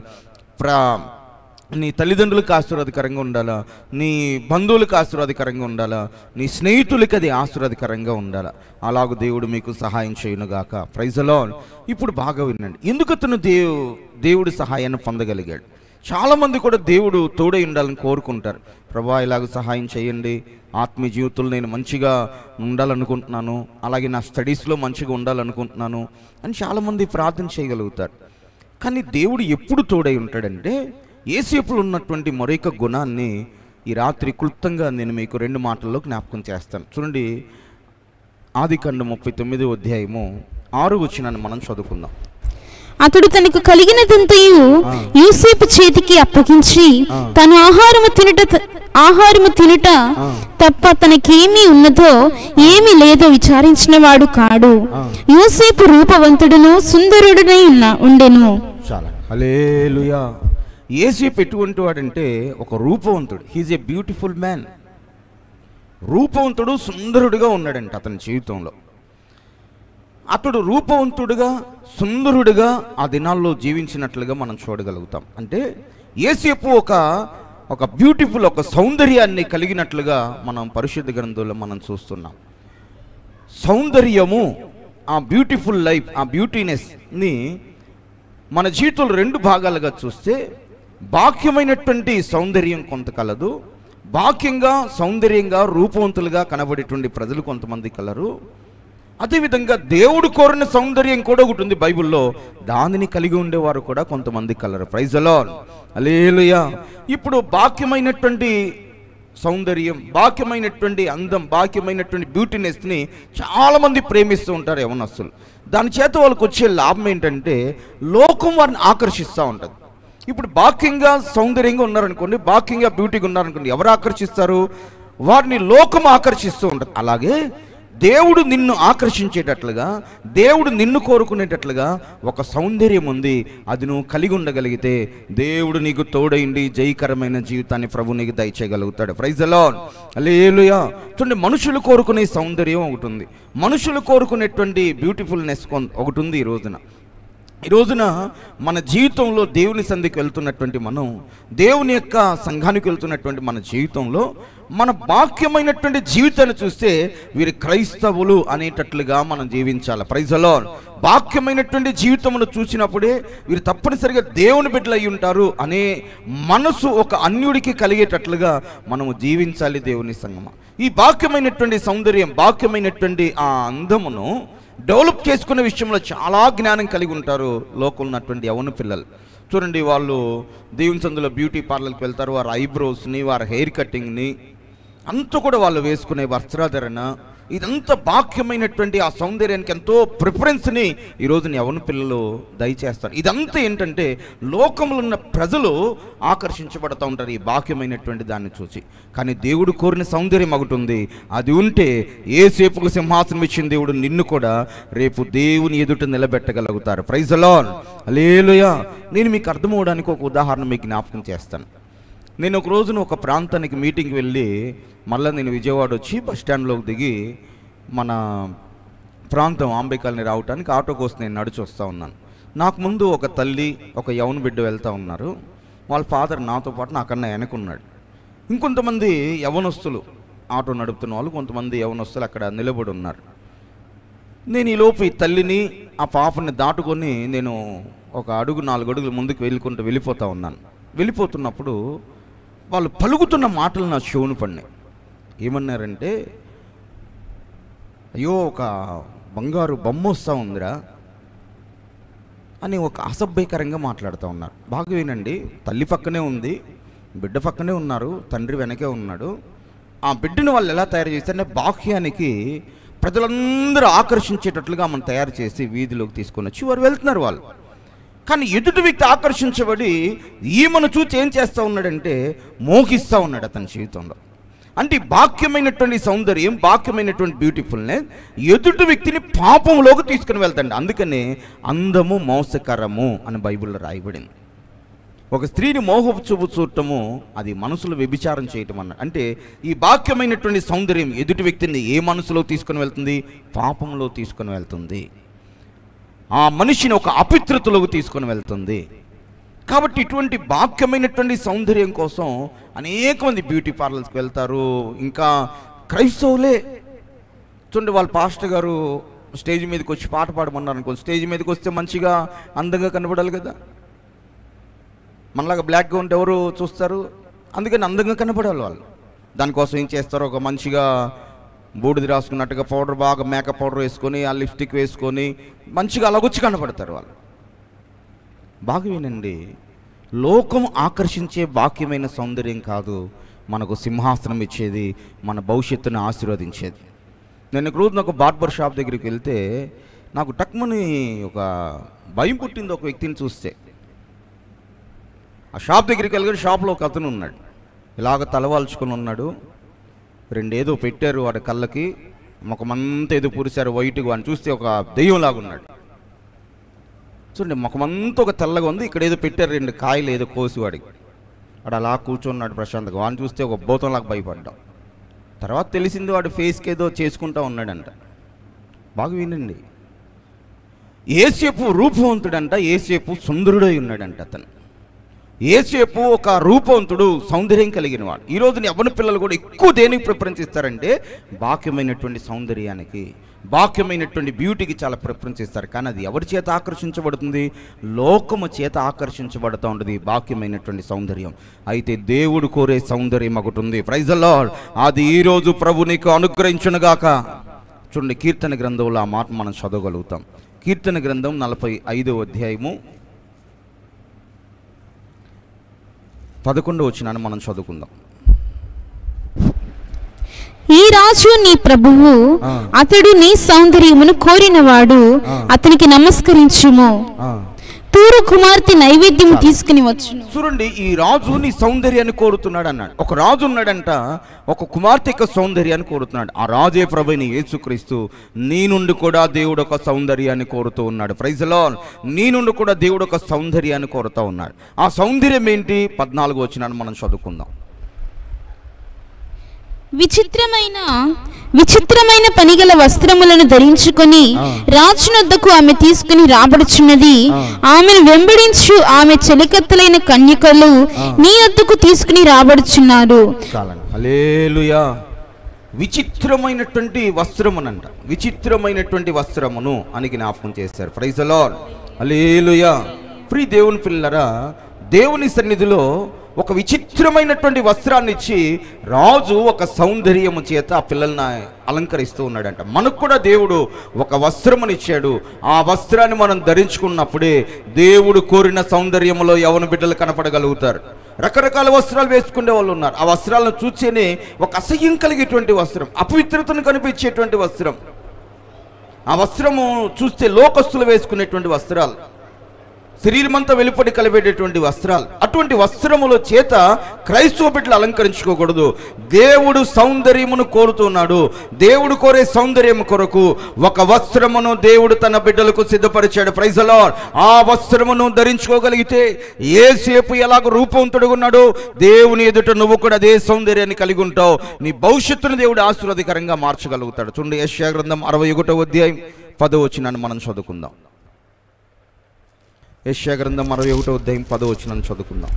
నీ తల్లిదండ్రులకు ఆశీర్వాదకరంగా ఉండాలా, నీ బంధువులకు ఆశీర్వాదకరంగా ఉండాలా, నీ స్నేహితులకి అది ఆశీర్వాదకరంగా ఉండాలా. అలాగూ దేవుడు మీకు సహాయం చేయునుగాక. Praise the Lord. ఇప్పుడు బాగా వినండి, ఎందుకు అతను దేవుడి సహాయాన్ని పొందగలిగాడు. చాలామంది కూడా దేవుడు తోడై ఉండాలని కోరుకుంటారు. ప్రభువా ఇలాగ సహాయం చేయండి, ఆత్మీయ జీవితంలో నేను మంచిగా ఉండాలనుకుంటున్నాను, అలాగే నా స్టడీస్లో మంచిగా ఉండాలనుకుంటున్నాను అని చాలామంది ప్రార్థన చేయగలుగుతారు. కానీ దేవుడు ఎప్పుడు తోడై ఉంటాడంటే, యోసేపులో ఉన్నటువంటి మరొక గుణాన్ని ఈ రాత్రి క్లుప్తంగా నేను మీకు 2 మాటల్లో జ్ఞాపకం చేస్తాను. చూడండి, ఆదికాండం 39వ అధ్యాయము 6వ వచనాన్ని మనం చదువుకుందాం. అతడు తనకు కలిగినదంతయు యోసేపు చేతికి అప్పగించి తను ఆహారము తినుట తప్ప తనకేమీ ఉన్నదో ఏమీ లేదో విచారించిన వాడు కాడు. యోసేపు రూపవంతుడును సుందరుడునై ఉండెను. చాలా హల్లెలూయా. యోసేపు ఎటువంటి వాడంటే ఒక రూపవంతుడు. He's a beautiful man. రూపవంతుడు, సుందరుడుగా ఉన్నాడంట అతని జీవితంలో. అతడు రూపవంతుడుగా, సుందరుడుగా ఆ దినాల్లో జీవించినట్లుగా మనం చూడగలుగుతాం. అంటే యోసేపు ఒక బ్యూటిఫుల్, ఒక సౌందర్యాన్ని కలిగినట్లుగా మనం పరిశుద్ధ గ్రంథంలో మనం చూస్తున్నాం. సౌందర్యము, ఆ బ్యూటిఫుల్ లైఫ్, ఆ బ్యూటీనెస్ని మన జీవితంలో 2 భాగాలుగా చూస్తే, బాహ్యమైనటువంటి సౌందర్యం కొంత కలదు, బాహ్యంగా సౌందర్యంగా రూపవంతులుగా కనబడేటువంటి ప్రజలు కొంతమంది కలరు. అదేవిధంగా దేవుడు కోరిన సౌందర్యం కూడా ఒకటి ఉంది బైబిల్లో, దానిని కలిగి ఉండేవారు కూడా కొంతమంది కలరు. Praise the Lord. హల్లెలూయా. ఇప్పుడు బాహ్యమైనటువంటి సౌందర్యం, బాహ్యమైనటువంటి అందం, బాహ్యమైనటువంటి బ్యూటీనెస్ని చాలామంది ప్రేమిస్తూ ఉంటారు యవనస్తులు. దాని చేత వాళ్ళకి వచ్చే లాభం ఏంటంటే లోకం వారిని ఆకర్షిస్తూ ఉంటుంది. ఇప్పుడు బాహ్యంగా సౌందర్యంగా ఉన్నారనుకోండి, బాహ్యంగా బ్యూటీగా ఉన్నారనుకోండి, ఎవరు ఆకర్షిస్తారు? వారిని లోకం ఆకర్షిస్తూ ఉంటుంది. అలాగే దేవుడు నిన్ను ఆకర్షించేటట్లుగా, దేవుడు నిన్ను కోరుకునేటట్లుగా ఒక సౌందర్యం ఉంది. అది నువ్వు కలిగి ఉండగలిగితే దేవుడు నీకు తోడైండి జయకరమైన జీవితాన్ని ప్రభు నీకు దయచేయగలుగుతాడు. Praise the Lord, hallelujah. చూడండి, మనుషులు కోరుకునే సౌందర్యం ఒకటి ఉంది, మనుషులు కోరుకునేటువంటి బ్యూటిఫుల్నెస్ ఒకటి ఉంది. ఈ రోజున మన జీవితంలో దేవుని సంధికి వెళ్తున్నటువంటి మనం, దేవుని యొక్క సంఘానికి వెళ్తున్నటువంటి మన జీవితంలో మన బాక్యమైనటువంటి జీవితాన్ని చూస్తే వీరు క్రైస్తవులు అనేటట్లుగా మనం జీవించాలి. Praise the lord. బాక్యమైనటువంటి జీవితమును చూసినప్పుడే వీరు తప్పనిసరిగా దేవుని బిడ్డలు అయి ఉంటారు అనే మనసు ఒక అన్యుడికి కలిగేటట్లుగా మనము జీవించాలి దేవుని సంఘమా. ఈ బాక్యమైనటువంటి సౌందర్యం, బాక్యమైనటువంటి ఆ అందమును డెవలప్ చేసుకునే విషయంలో చాలా జ్ఞానం కలిగి ఉంటారు లోకంలో ఉన్నటువంటి యవ్వన పిల్లలు. చూడండి, వాళ్ళు దేవుని సందులో బ్యూటీ పార్లర్కి వెళ్తారు. వారి ఐబ్రోస్ని, వారి హెయిర్ కటింగ్ని అంతా కూడా వాళ్ళు వేసుకునే వస్త్రాధరణ, ఇదంతా బాక్యమైనటువంటి ఆ సౌందర్యానికి ఎంతో ప్రిఫరెన్స్ని ఈరోజు యవ్వన పిల్లలు దయచేస్తారు. ఇదంతా ఏంటంటే లోకంలో ఉన్న ప్రజలు ఆకర్షించబడుతూ ఉంటారు ఈ బాక్యమైనటువంటి దాన్ని చూసి. కానీ దేవుడు కోరిన సౌందర్యం ఒకటి ఉంది. అది ఉంటే యేసేపుకు సింహాసనం ఇచ్చిన దేవుడు నిన్ను కూడా రేపు దేవుని ఎదుట నిలబెట్టగలుగుతారు. Praise the Lord, hallelujah. నేను మీకు అర్థమవడానికి ఒక ఉదాహరణ మీకు జ్ఞాపకం చేస్తాను. నేను ఒక రోజున ఒక ప్రాంతానికి మీటింగ్కి వెళ్ళి మళ్ళీ నేను విజయవాడ వచ్చి బస్ స్టాండ్లోకి దిగి మన ప్రాంతం అంబేకాలని రావడానికి ఆటో కోసం నేను నడిచి వస్తూ ఉన్నాను. నాకు ముందు ఒక తల్లి, ఒక యవ్వన బిడ్డ వెళ్తూ ఉన్నారు. వాళ్ళ ఫాదర్ నాతో పాటు నాకన్నా వెనకున్నాడు. ఇంకొంతమంది యవ్వనస్తులు ఆటో నడుపుతున్న వాళ్ళు, కొంతమంది యవ్వనస్తులు అక్కడ నిలబడి ఉన్నారు. నేను ఈలోపు ఈ తల్లిని, ఆ పాపని దాటుకొని నేను ఒక అడుగు 4 అడుగులు ముందుకు వెళ్ళిపోతూ ఉన్నాను. వెళ్ళిపోతున్నప్పుడు వాళ్ళు పలుకుతున్న మాటలు నా చెవును పడినాయి. ఏమన్నారంటే, అయ్యో ఒక బంగారు బొమ్మ వస్తూ ఉందిరా అని ఒక అసభ్యకరంగా మాట్లాడుతూ ఉన్నారు. బాగా వినండి, తల్లి పక్కనే ఉంది, బిడ్డ పక్కనే ఉన్నారు, తండ్రి వెనకే ఉన్నాడు. ఆ బిడ్డను వాళ్ళు ఎలా తయారు చేస్తారంటే బాహ్యానికి ప్రజలందరూ ఆకర్షించేటట్లుగా మనం తయారు చేసి వీధిలోకి తీసుకొని వచ్చి వారు వెళ్తున్నారు వాళ్ళు. కానీ ఎదుటి వ్యక్తి ఆకర్షించబడి ఈమెను చూసి ఏం చేస్తూ ఉన్నాడంటే మోగిస్తూ ఉన్నాడు అతని జీవితంలో. అంటే బాక్యమైనటువంటి సౌందర్యం, బాక్యమైనటువంటి బ్యూటిఫుల్నెస్ ఎదుటి వ్యక్తిని పాపంలోకి తీసుకుని వెళ్తాడు. అందుకనే అందము మోసకరము అని బైబిల్లో రాయబడింది. ఒక స్త్రీని మోహపు చూపు చూడటము అది మనసులో వ్యభిచారం చేయటం అన్న. అంటే ఈ బాక్యమైనటువంటి సౌందర్యం ఎదుటి వ్యక్తిని ఏ మనసులో తీసుకుని వెళ్తుంది? పాపంలో తీసుకుని వెళ్తుంది. ఆ మనిషిని ఒక అపిత్రతలోకి తీసుకొని వెళ్తుంది. కాబట్టి ఇటువంటి బాక్యమైనటువంటి సౌందర్యం కోసం అనేక మంది బ్యూటీ పార్లర్స్కి వెళ్తారు. ఇంకా క్రైస్తవులే చూడండి, వాళ్ళ పాస్టర్ గారు స్టేజ్ మీదకి వచ్చి పాట పాడమన్నారు అనుకో, స్టేజ్ మీదకి వస్తే మంచిగా అందంగా కనబడాలి కదా. మనలాగా బ్లాక్గా ఉంటే ఎవరు చూస్తారు? అందుకని అందంగా కనబడాలి వాళ్ళు. దానికోసం ఏం చేస్తారు? ఒక మంచిగా బూడిది రాసుకున్నట్టుగా పౌడర్, బాగా మేకప్ పౌడర్ వేసుకొని, ఆ లిప్స్టిక్ వేసుకొని మంచిగా అలాగొచ్చి కనపడతారు వాళ్ళు. బాగా వినండి, లోకం ఆకర్షించే బాక్యమైన సౌందర్యం కాదు మనకు సింహాసనం ఇచ్చేది, మన భవిష్యత్తును ఆశీర్వదించేది. నేను ఒక రోజున ఒక బార్బర్ షాప్ దగ్గరికి వెళ్తే నాకు టక్మని ఒక భయం పుట్టింది. ఒక వ్యక్తిని చూస్తే ఆ షాప్ దగ్గరికి వెళ్ళి షాప్లో ఒక అతను ఉన్నాడు, ఇలాగ తలవాల్చుకొని ఉన్నాడు. రెండేదో పెట్టారు వాడి కళ్ళకి, ముఖమంతా ఏదో పూరిశారు వైట్గా. అని చూస్తే ఒక దెయ్యంలాగా ఉన్నాడు. చూడండి, ముఖమంతా ఒక తెల్లగా ఉంది, ఇక్కడ ఏదో పెట్టారు 2 కాయలు ఏదో కోసి వాడికి. వాడు అలా కూర్చున్నాడు ప్రశాంతంగా. వాడిని చూస్తే ఒక భూతంలాగా భయపడ్డాం. తర్వాత తెలిసింది వాడు ఫేస్కి ఏదో చేసుకుంటూ ఉన్నాడంట. బాగా వినండి, యేసేపు రూపవంతుడంట, యేసేపు సుందరుడై ఉన్నాడంట. అతను యేసేపు ఒక రూపవంతుడు, సౌందర్యం కలిగిన వాడు. ఈరోజు యవ్వన పిల్లలు కూడా ఎక్కువ దేనికి ప్రిఫరెన్స్ ఇస్తారంటే బాక్యమైనటువంటి సౌందర్యానికి, బాక్యమైనటువంటి బ్యూటీకి చాలా ప్రిఫరెన్స్ ఇస్తారు. కానీ అది ఎవరి చేత ఆకర్షించబడుతుంది? లోకము చేత ఆకర్షించబడుతూ ఉంటుంది బాక్యమైనటువంటి సౌందర్యం. అయితే దేవుడు కోరే సౌందర్యం ఒకటి ఉంది. Praise the Lord. అది ఈరోజు ప్రభు నీకు అనుగ్రహించునుగాక. చూడండి, కీర్తన గ్రంథంలో ఆ మాట మనం చదవగలుగుతాం. కీర్తన గ్రంథం 45వ అధ్యాయము 11వ వచనాన్ని మనం చదువుకుందాం. ఈ రాజు నీ ప్రభువు, అతడు నీ సౌందర్యమును కోరినవాడు, అతనికి నమస్కరించుము. తూరు కుమార్తె నైవేద్యం తీసుకుని వచ్చును. చూడండి, ఈ రాజు నీ సౌందర్యాన్ని కోరుతున్నాడు అన్నాడు. ఒక రాజు ఉన్నాడంట, ఒక కుమార్తె యొక్క సౌందర్యాన్ని కోరుతున్నాడు. ఆ రాజే ప్రభువైన యేసుక్రీస్తు నీ నుండి కూడా దేవుడు ఒక సౌందర్యాన్ని కోరుతూ ఉన్నాడు. Praise the Lord. నీ నుండి కూడా దేవుడు ఒక సౌందర్యాన్ని కోరుతూ ఉన్నాడు. ఆ సౌందర్యం ఏంటి? 14 వచనాన్ని మనం చదువుకుందాం. విచిత్రమైన పనిగల వస్త్రములను ధరించుకొని రాజునొద్దకు ఆమె తీసుకుని రాబడుచున్నది. ఆమెను వెంబడించు ఆమె చెలికత్తలైన కన్యకలు నీ వద్దకు తీసుకుని రాబడుచున్నారు. హల్లెలూయా. విచిత్రమైనటువంటి వస్త్రమునంట, విచిత్రమైనటువంటి వస్త్రమును అని జ్ఞాపకం చేశారు. Praise the Lord. హల్లెలూయా. ప్రియ దేవుని పిల్లరా, దేవుని సన్నిధిలో ఒక విచిత్రమైనటువంటి వస్త్రాన్ని ఇచ్చి రాజు ఒక సౌందర్యము చేత ఆ పిల్లల్ని అలంకరిస్తూ ఉన్నాడంట. మనకు కూడా దేవుడు ఒక వస్త్రముని ఇచ్చాడు. ఆ వస్త్రాన్ని మనం ధరించుకున్నప్పుడే దేవుడు కోరిన సౌందర్యములో యవ్వన బిడ్డలు కనపడగలుగుతారు. రకరకాల వస్త్రాలు వేసుకునే వాళ్ళు ఉన్నారు. ఆ వస్త్రాలను చూస్తేనే ఒక అసహ్యం కలిగేటువంటి వస్త్రం, అపవిత్రతను కనిపించేటువంటి వస్త్రం. ఆ వస్త్రము చూస్తే లోకస్తులు వేసుకునేటువంటి వస్త్రాలు, శరీరమంతా వెలుపడి కలిపేటటువంటి వస్త్రాలు. అటువంటి వస్త్రముల చేత క్రైస్తవ బిడ్డలు అలంకరించుకోకూడదు. దేవుడు సౌందర్యమును కోరుతున్నాడు. దేవుడు కోరే సౌందర్యం కొరకు ఒక వస్త్రమును దేవుడు తన బిడ్డలకు సిద్ధపరిచాడు. Praise the lord. ఆ వస్త్రమును ధరించుకోగలిగితే యేసేపు ఎలాగ రూపవంతుడుగా ఉన్నాడో దేవుని ఎదుట నువ్వు కూడా అదే సౌందర్యాన్ని కలిగి ఉంటావు. నీ భవిష్యత్తును దేవుడు ఆశీర్వాదకరంగా మార్చగలుగుతాడు. చూడండి, యెషయా గ్రంథం 61వ అధ్యాయం 10వ వచనాన్ని మనం చదువుకుందాం. యెషయా గ్రంథం 61వ అధ్యాయం 10వ వచనాన్ని చదువుకుందాం.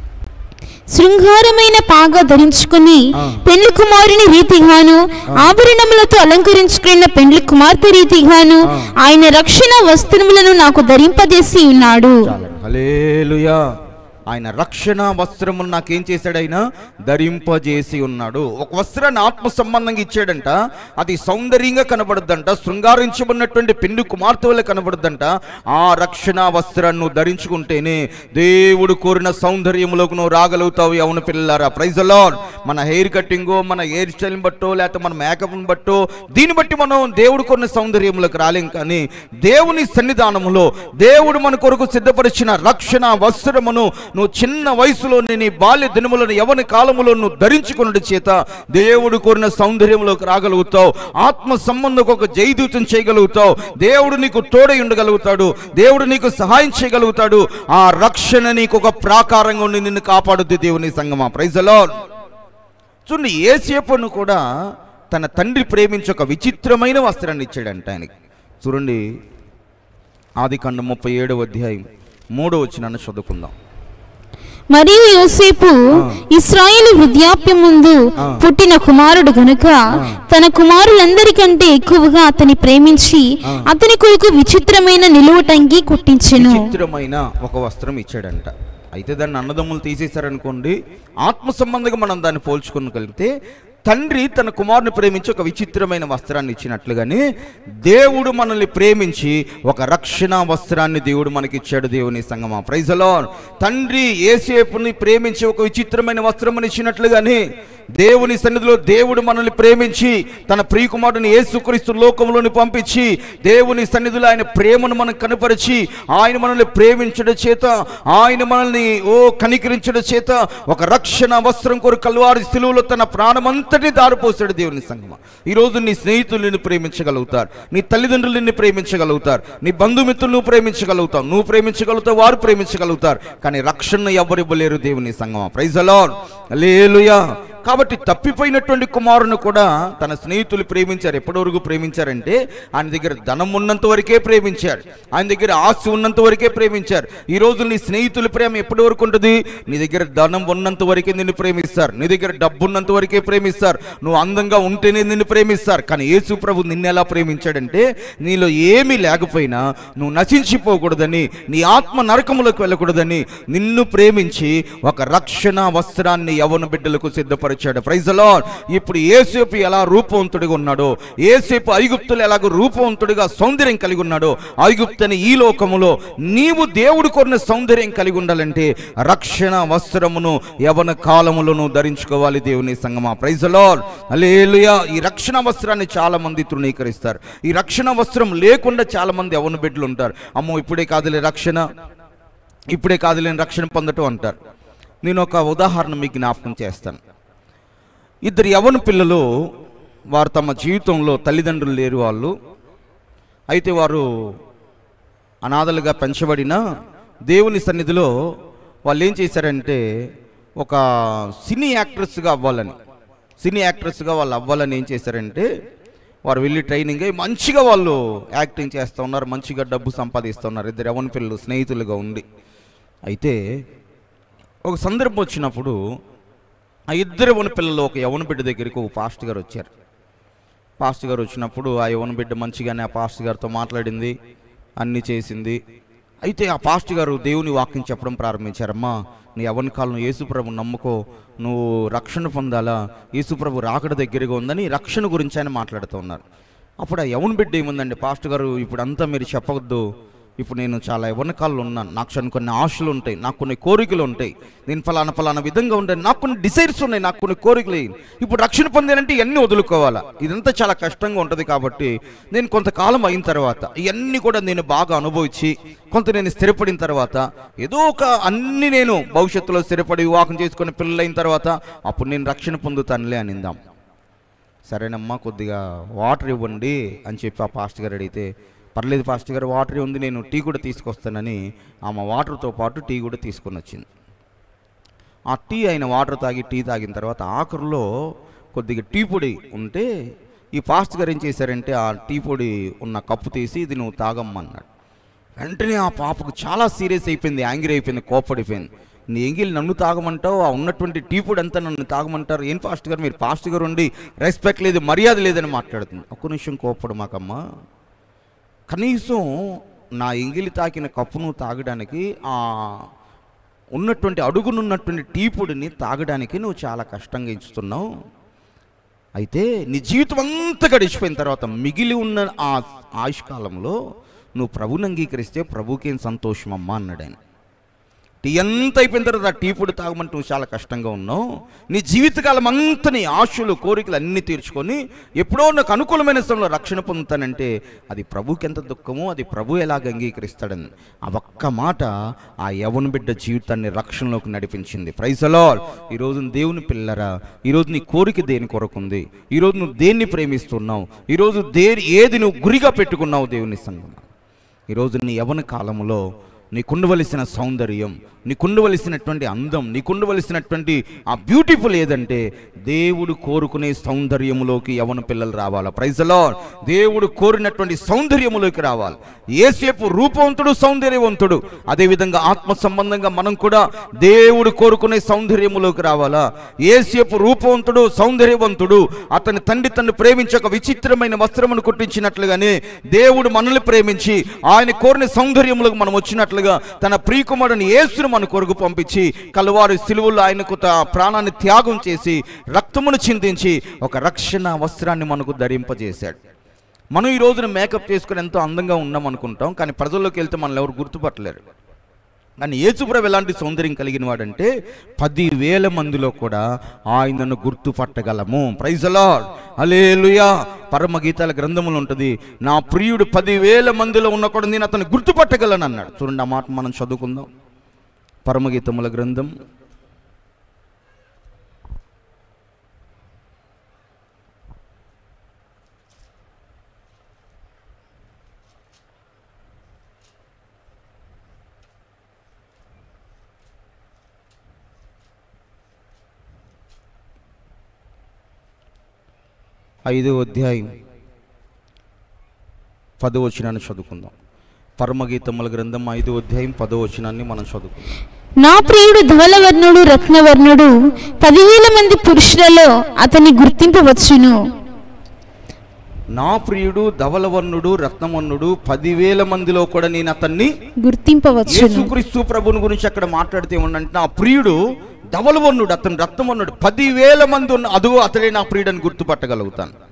శృంగారమైన పాగా ధరించుకుని పెండ్లి కుమారుని రీతిగాను ఆభరణములతో అలంకరించుకున్న పెండ్లి కుమార్తె రీతిగాను ఆయన రక్షణ వస్త్రములను నాకు ధరింపజేసి ఉన్నాడు. హల్లెలూయా. ఆయన రక్షణ వస్త్రములు నాకేం చేశాడు? ఆయన ధరింపజేసి ఉన్నాడు. ఒక వస్త్రాన్ని ఆత్మ సంబంధంగా ఇచ్చాడంట. అది సౌందర్యంగా కనబడుద్దంట, శృంగారించబడినటువంటి పెండ్లి కుమార్తె వల్ల కనబడుద్దంట. ఆ రక్షణ వస్త్రాన్ని నువ్వు ధరించుకుంటేనే దేవుడు కోరిన సౌందర్యములోకి నువ్వు రాగలుగుతావు. యవ్వన పిల్లలారా, ప్రైజ్ ది లార్డ్. మన హెయిర్ కట్టింగో, మన హెయిర్ స్టైల్ని బట్టో, లేకపోతే మన మేకప్ని బట్టో, దీన్ని బట్టి మనం దేవుడు కోరిన సౌందర్యములకు రాలేం. కానీ దేవుని సన్నిధానములో దేవుడు మన కొరకు సిద్ధపరిచిన రక్షణ వస్త్రమును నువ్వు చిన్న వయసులోని, నీ బాల్య దినములను, యవ్వన కాలములో నువ్వు ధరించుకున్నది చేత దేవుడు కోరిన సౌందర్యంలోకి రాగలుగుతావు. ఆత్మ సంబంధం ఒక జయదూతం చేయగలుగుతావు. దేవుడు నీకు తోడై ఉండగలుగుతాడు. దేవుడు నీకు సహాయం చేయగలుగుతాడు. ఆ రక్షణ నీకు ఒక ప్రాకారంగా ఉండి నిన్ను కాపాడుద్ది. దేవుని సంగమా, ప్రైజ్ ది లార్డ్. చూడండి, యేసేపును కూడా తన తండ్రి ప్రేమించి ఒక విచిత్రమైన వస్త్రాన్ని ఇచ్చాడంట ఆయనకి. చూడండి, ఆదికాండం 37వ అధ్యాయం 3వ వచనాన్ని చదువుకుందాం. మరియు యోసేపు ఇశ్రాయేలు వృద్ధాప్యం ముందు పుట్టిన కుమారుడు గనుక తన కుమారులందరికంటే ఎక్కువగా అతని ప్రేమించి అతని కొరకు విచిత్రమైన నిలువటంగి కుట్టించెను. విచిత్రమైన ఒక వస్త్రం ఇచ్చాడంట. అయితే దాన్ని అన్నదమ్ములు తీసేశారనుకోండి, ఆత్మ సంబంధంగా మనం దాన్ని పోల్చుకోగలిగితే తండ్రి తన కుమారుని ప్రేమించి ఒక విచిత్రమైన వస్త్రాన్ని ఇచ్చినట్లుగానే దేవుడు మనల్ని ప్రేమించి ఒక రక్షణ వస్త్రాన్ని దేవుడు మనకి ఇచ్చాడు. దేవుని సంగమా, ప్రైజ్ ది లార్డ్. తండ్రి యేసేపుని ప్రేమించి ఒక విచిత్రమైన వస్త్రముని ఇచ్చినట్లుగానే దేవుని సన్నిధిలో దేవుడు మనల్ని ప్రేమించి తన ప్రియకుమారుని యేసుక్రీస్తు లోకంలోని పంపించి దేవుని సన్నిధిలో ఆయన ప్రేమను మనం కనపరిచి ఆయన మనల్ని ప్రేమించడం చేత, ఆయన మనల్ని కనికరించడం చేత ఒక రక్షణ వస్త్రం కొరకు కల్వారి శిలువలో తన ప్రాణమంతటిని దారిపోసాడు. దేవుని సంగమా, ఈరోజు నీ స్నేహితులు నిన్ను ప్రేమించగలుగుతారు, నీ తల్లిదండ్రులు నిన్ను ప్రేమించగలుగుతారు, నీ బంధుమిత్రులు నువ్వు ప్రేమించగలుగుతావు, నువ్వు ప్రేమించగలుగుతావు, వారు ప్రేమించగలుగుతారు. కానీ రక్షణ ఎవరు ఇవ్వలేరు. దేవుని సంగమా, ప్రైజ్ ది లార్డ్. హల్లెలూయా. కాబట్టి తప్పిపోయినటువంటి కుమారుని కూడా తన స్నేహితులు ప్రేమించారు. ఎప్పటి వరకు ప్రేమించారంటే ఆయన దగ్గర ధనం ఉన్నంత వరకే ప్రేమించారు, ఆయన దగ్గర ఆస్తి ఉన్నంత వరకే ప్రేమించారు. ఈరోజు నీ స్నేహితుల ప్రేమ ఎప్పటి వరకు ఉంటుంది? నీ దగ్గర ధనం ఉన్నంత వరకే నిన్ను ప్రేమిస్తారు, నీ దగ్గర డబ్బు ఉన్నంత వరకే ప్రేమిస్తారు, నువ్వు అందంగా ఉంటేనే నిన్ను ప్రేమిస్తారు. కానీ యేసు ప్రభు నిన్ను ఎలా ప్రేమించాడంటే నీలో ఏమీ లేకపోయినా నువ్వు నశించిపోకూడదని, నీ ఆత్మ నరకములకు వెళ్ళకూడదని నిన్ను ప్రేమించి ఒక రక్షణ వస్త్రాన్ని యవ్వన బిడ్డలకు సిద్ధపరిచాడు. Praise the Lord. ఇప్పుడు యేసేపు ఎలా రూపవంతుడిగా ఉన్నాడో, యేసేపు ఐగుప్తులు ఎలాగో రూపవంతుడిగా సౌందర్యం కలిగి ఉన్నాడో, ఐగుప్తుని ఈ లోకములో నీవు దేవుడు కోరిన సౌందర్యం కలిగి ఉండాలంటే రక్షణ వస్త్రమును యవ్వన కాలములను ధరించుకోవాలి. దేవుని సంగమా, ప్రైజ్ ది లార్డ్. హల్లెలూయా. ఈ రక్షణ వస్త్రాన్ని చాలా మంది తృణీకరిస్తారు. ఈ రక్షణ వస్త్రం లేకుండా చాలా మంది యవ్వన బిడ్డలు ఉంటారు. అమ్మో ఇప్పుడే కాదులే రక్షణ, ఇప్పుడే కాదులేని రక్షణ పొందటం అంటారు. నేను ఒక ఉదాహరణ మీకు జ్ఞాపకం చేస్తాను. ఇద్దరు యవ్వన పిల్లలు, వారు తమ జీవితంలో తల్లిదండ్రులు లేరు వాళ్ళు. అయితే వారు అనాథలుగా పెంచబడిన దేవుని సన్నిధిలో వాళ్ళు ఏం చేశారంటే ఒక సినీ యాక్ట్రెస్గా వాళ్ళు అవ్వాలని ఏం చేశారంటే వారు వెళ్ళి ట్రైనింగ్ అయ్యి మంచిగా వాళ్ళు యాక్టింగ్ చేస్తూ ఉన్నారు, మంచిగా డబ్బు సంపాదిస్తున్నారు, ఇద్దరు యవ్వన పిల్లలు స్నేహితులుగా ఉండి. అయితే ఒక సందర్భం వచ్చినప్పుడు ఆ ఇద్దరు యవ్వన పిల్లలు ఒక యవ్వన బిడ్డ దగ్గరికి ఒక పాస్టర్ గారు వచ్చారు. పాస్టర్ గారు వచ్చినప్పుడు ఆ యవ్వన బిడ్డ మంచిగానే ఆ పాస్టర్ గారితో మాట్లాడింది, అన్నీ చేసింది. అయితే ఆ పాస్టర్ గారు దేవుని వాక్యం చెప్పడం ప్రారంభించారమ్మా, నీ యవ్వన కాలం యేసుప్రభు నమ్ముకో, నువ్వు రక్షణ పొందాలా, యేసుప్రభు రాకడ దగ్గరగా ఉందని రక్షణ గురించి ఆయన మాట్లాడుతూ ఉన్నారు. అప్పుడు ఆ యవ్వన బిడ్డ ఏముందండి, పాస్టర్ గారు ఇప్పుడు అంతా మీరు చెప్పవద్దు, ఇప్పుడు నేను చాలా యవ్వన కాలంలో ఉన్నాను, నాకు కొన్ని ఆశలు ఉంటాయి, నాకు కొన్ని కోరికలు ఉంటాయి, నేను ఫలానా విధంగా ఉంటాను, నాకు కొన్ని డిసైర్స్ ఉన్నాయి, నాకు కొన్ని కోరికలు. ఇప్పుడు రక్షణ పొందాలంటే ఇవన్నీ వదులుకోవాలా, ఇదంతా చాలా కష్టంగా ఉంటుంది. కాబట్టి నేను కొంతకాలం అయిన తర్వాత ఇవన్నీ కూడా నేను బాగా అనుభవించి కొంత నేను స్థిరపడిన తర్వాత ఏదో ఒక అన్ని నేను భవిష్యత్తులో స్థిరపడి వివాహం చేసుకుని పిల్లలైన తర్వాత అప్పుడు నేను రక్షణ పొందుతానులే అనిందాం. సరేనమ్మా, కొద్దిగా వాటర్ ఇవ్వండి అని చెప్పి ఆ పాస్టర్ గారు అడిగితే, పర్లేదు పాస్టర్ గారు, వాటర్ ఉంది, నేను టీ కూడా తీసుకొస్తానని ఆమె వాటర్తో పాటు టీ కూడా తీసుకొని వచ్చింది. ఆ టీ అయిన వాటర్ తాగి టీ తాగిన తర్వాత ఆఖరిలో కొద్దిగా టీ పొడి ఉంటే ఈ పాస్టర్ గారు ఏం చేశారంటే ఆ టీ పొడి ఉన్న కప్పు తీసి ఇది నువ్వు తాగమ్మన్నాడు. వెంటనే ఆ పాపకు చాలా సీరియస్ అయిపోయింది, యాంగ్రీ అయిపోయింది, కోపడిపోయింది. నీ ఎంగిల్ నన్ను తాగమంటావు, ఆ ఉన్నటువంటి టీ పొడి అంతా నన్ను తాగమంటారు, ఏం పాస్టర్ గారు, మీరు పాస్టర్ గారు ఉండి రెస్పెక్ట్ లేదు, మర్యాద లేదని మాట్లాడుతుంది. ఒక్క నిమిషం కోపడు మాకమ్మా, కనీసం నా ఎంగిలి తాకిన కప్పును తాగడానికి ఆ ఉన్నటువంటి అడుగునున్నటువంటి టీ పొడిని తాగడానికి నువ్వు చాలా కష్టంగా ఇస్తున్నావు. అయితే నీ జీవితం అంతా గడిచిపోయిన తర్వాత మిగిలి ఉన్న ఆ ఆయుష్కాలంలో నువ్వు ప్రభుని అంగీకరిస్తే ప్రభుకేం సంతోషం అమ్మా అన్నాడు ఆయన. టీ ఎంత అయిపోయిన తర్వాత ఆ టీ పొడి తాగమంటే నువ్వు చాలా కష్టంగా ఉన్నావు, నీ జీవితకాలం అంతా నీ ఆశలు కోరికలు అన్నీ తీర్చుకొని ఎప్పుడో నాకు అనుకూలమైన సమయంలో రక్షణ పొందుతానంటే అది ప్రభుకి ఎంత దుఃఖమో, అది ప్రభు ఎలాగ అంగీకరిస్తాడని ఆ ఒక్క మాట ఆ యవ్వన బిడ్డ జీవితాన్ని రక్షణలోకి నడిపించింది. Praise the Lord. ఈరోజు దేవుని పిల్లరా, ఈరోజు నీ కోరిక దేని కొరకు ఉంది, ఈరోజు నువ్వు దేన్ని ప్రేమిస్తున్నావు, ఈరోజు ఏది నువ్వు గురిగా పెట్టుకున్నావు దేవుని సన్నిధిలో. ఈరోజు నీ యవ్వన కాలంలో నీకుండవలసిన సౌందర్యం, నీకుండవలసినటువంటి అందం, నీకుండవలసినటువంటి ఆ బ్యూటిఫుల్ ఏదంటే దేవుడు కోరుకునే సౌందర్యములోకి యవ్వన పిల్లలు రావాలా. Praise the Lord. దేవుడు కోరినటువంటి సౌందర్యములోకి రావాలి. యేసేపు రూపవంతుడు, సౌందర్యవంతుడు, అదేవిధంగా ఆత్మ సంబంధంగా మనం కూడా దేవుడు కోరుకునే సౌందర్యములోకి రావాలా. యేసేపు రూపవంతుడు, సౌందర్యవంతుడు, అతని తండ్రి తన్ను ప్రేమించి ఒక విచిత్రమైన వస్త్రమును కుట్టించినట్లుగానే దేవుడు మనల్ని ప్రేమించి ఆయన కోరిన సౌందర్యములకు మనం వచ్చినట్లుగా తన ప్రియకుమారుని యేసును మన కొరకు పంపించి కల్వారి సిలువలో ఆయనకు ప్రాణాన్ని త్యాగం చేసి రక్తమును చిందించి ఒక రక్షణ వస్త్రాన్ని మనకు ధరింపజేశాడు. మనం ఈ రోజున మేకప్ చేసుకుని ఎంతో అందంగా ఉన్నాం అనుకుంటాం, కానీ ప్రజల్లోకి వెళ్తే మనల్ని ఎవరు గుర్తుపట్టలేరు. కానీ యేసుప్రభు ఎలాంటి సౌందర్యం కలిగిన వాడంటే 10,000 మందిలో కూడా ఆయనను గుర్తుపట్టగలము. Praise the Lord. హల్లెలూయా. పరమగీతాల గ్రంథములు ఉంటుంది, నా ప్రియుడు 10,000 మందిలో ఉన్న కూడా నేను అతను గుర్తుపట్టగలను అన్నాడు. చూడండి, ఆ మాట మనం చదువుకుందాం. పరమగీతముల గ్రంథం 5వ అధ్యాయం 10వ వచనాన్ని చదువుకుందాం. పరమగీతముల గ్రంథం 5వ అధ్యాయం 10వ వచనాన్ని మనం చదువుకుందాం. నా ప్రియుడు ధవలవర్ణుడు రత్నవర్ణుడు 10,000 మంది పురుషులలో అతన్ని గుర్తింపవచ్చును. నా ప్రియుడు ధవలవర్ణుడు రత్నవర్ణుడు 10,000 మందిలో కూడా నేను అతన్ని గుర్తింపవచ్చును. యేసుక్రీస్తు ప్రభుని గురించి అక్కడ మాట్లాడితే ఏమంటే నా ప్రియుడు ధవలవర్ణుడు, అతను రత్నవర్ణుడు, 10,000 మంది ఉన్న అదుగో అతడే నా ప్రియుడని గుర్తుపట్టగలుగుతాను.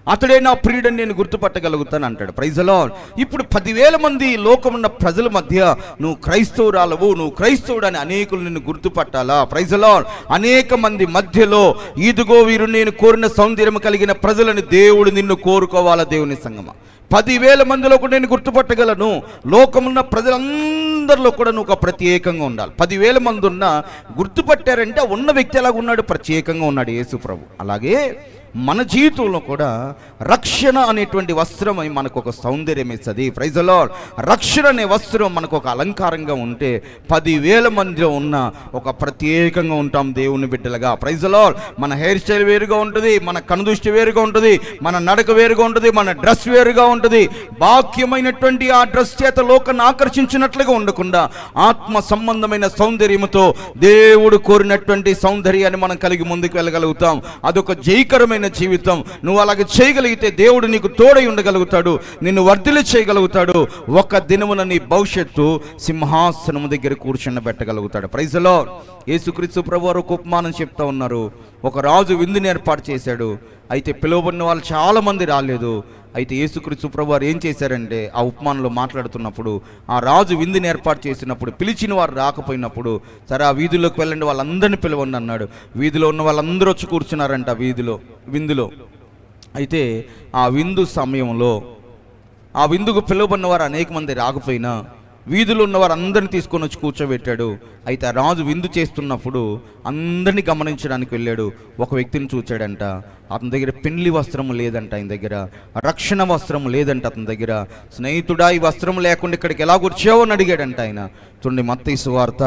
అతడే నా ప్రియుడని నేను గుర్తుపట్టగలుగుతాను అంటాడు. Praise the Lord. ఇప్పుడు 10,000 మంది లోకమున్న ప్రజల మధ్య నువ్వు క్రైస్తవురాలవు, నువ్వు క్రైస్తవుడు అని అనేకులు నిన్ను గుర్తుపట్టాలా? Praise the lord. అనేక మంది మధ్యలో ఇదిగో వీరు నేను కోరిన సౌందర్యం కలిగిన ప్రజలని దేవుడు నిన్ను కోరుకోవాలా? దేవుని సంగమా, 10,000 మందిలో కూడా నేను గుర్తుపట్టగలను. లోకమున్న ప్రజలందరిలో కూడా నువ్వు ఒక ప్రత్యేకంగా ఉండాలి. 10,000 మంది ఉన్నా గుర్తుపట్టారంటే ఉన్న వ్యక్తి ఎలాగ ఉన్నాడు? ప్రత్యేకంగా ఉన్నాడు యేసు ప్రభు. అలాగే మన జీవితంలో కూడా రక్షణ అనేటువంటి వస్త్రం మనకు ఒక సౌందర్యం ఇస్తుంది. Praise the Lord. రక్షణ అనే వస్త్రం మనకు ఒక అలంకారంగా ఉంటే 10,000 మందిలో ఉన్న ఒక ప్రత్యేకంగా ఉంటాం దేవుని బిడ్డలుగా. Praise the Lord. మన హెయిర్ స్టైల్ వేరుగా ఉంటుంది, మన కనుదృష్టి వేరుగా ఉంటుంది, మన నడక వేరుగా ఉంటుంది, మన డ్రెస్ వేరుగా ఉంటుంది. బాక్యమైనటువంటి ఆ డ్రెస్ చేత లోకాన్ని ఆకర్షించినట్లుగా ఉండకుండా ఆత్మ సంబంధమైన సౌందర్యముతో దేవుడు కోరినటువంటి సౌందర్యాన్ని మనం కలిగి ముందుకు వెళ్ళగలుగుతాం. అదొక జయకరమైన జీవితం. నువ్వు అలాగే చేయగలిగితే దేవుడు నీకు తోడై ఉండగలుగుతాడు, నిన్ను వర్ధిల్లి చేయగలుగుతాడు. ఒక దినమున నీ భవిష్యత్తు సింహాసనము దగ్గర కూర్చుని పెట్టగలుగుతాడు. Praise the lord. యేసుక్రీస్తు ప్రభువారు ఒక ఉపమానం చెప్తా ఉన్నారు. ఒక రాజు విందుని ఏర్పాటు చేశాడు. అయితే పిలువబడిన వాళ్ళు చాలా మంది రాలేదు. అయితే యేసుక్రీస్తు ప్రభువారు ఏం చేశారంటే ఆ ఉపమానంలో మాట్లాడుతున్నప్పుడు ఆ రాజు విందుని ఏర్పాటు చేసినప్పుడు పిలిచిన వారు రాకపోయినప్పుడు, సరే ఆ వీధిలోకి వెళ్ళండి, వాళ్ళందరినీ పిలవండి అన్నాడు. వీధిలో ఉన్న వాళ్ళందరూ వచ్చి కూర్చున్నారంట విందులో. అయితే ఆ విందు సమయంలో ఆ విందుకు పిలువబడిన వారు అనేక మంది రాకపోయినా వీధిలో ఉన్నవారు అందరిని తీసుకొని వచ్చి కూర్చోబెట్టాడు. అయితే ఆ రాజు విందు చేస్తున్నప్పుడు అందరినీ గమనించడానికి వెళ్ళాడు. ఒక వ్యక్తిని చూచాడంట. అతని దగ్గర పెళ్లి వస్త్రం లేదంట, ఆయన దగ్గర రక్షణ వస్త్రం లేదంట అతని దగ్గర. స్నేహితుడా, ఈ వస్త్రం లేకుండా ఇక్కడికి ఎలా కూర్చోవో అని అడిగాడంట ఆయన. చూడండి, మత్తయి సువార్త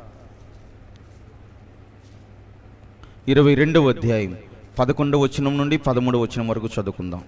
22వ అధ్యాయం 11వ వచనం నుండి 13వ వచనం వరకు చదువుకుందాం.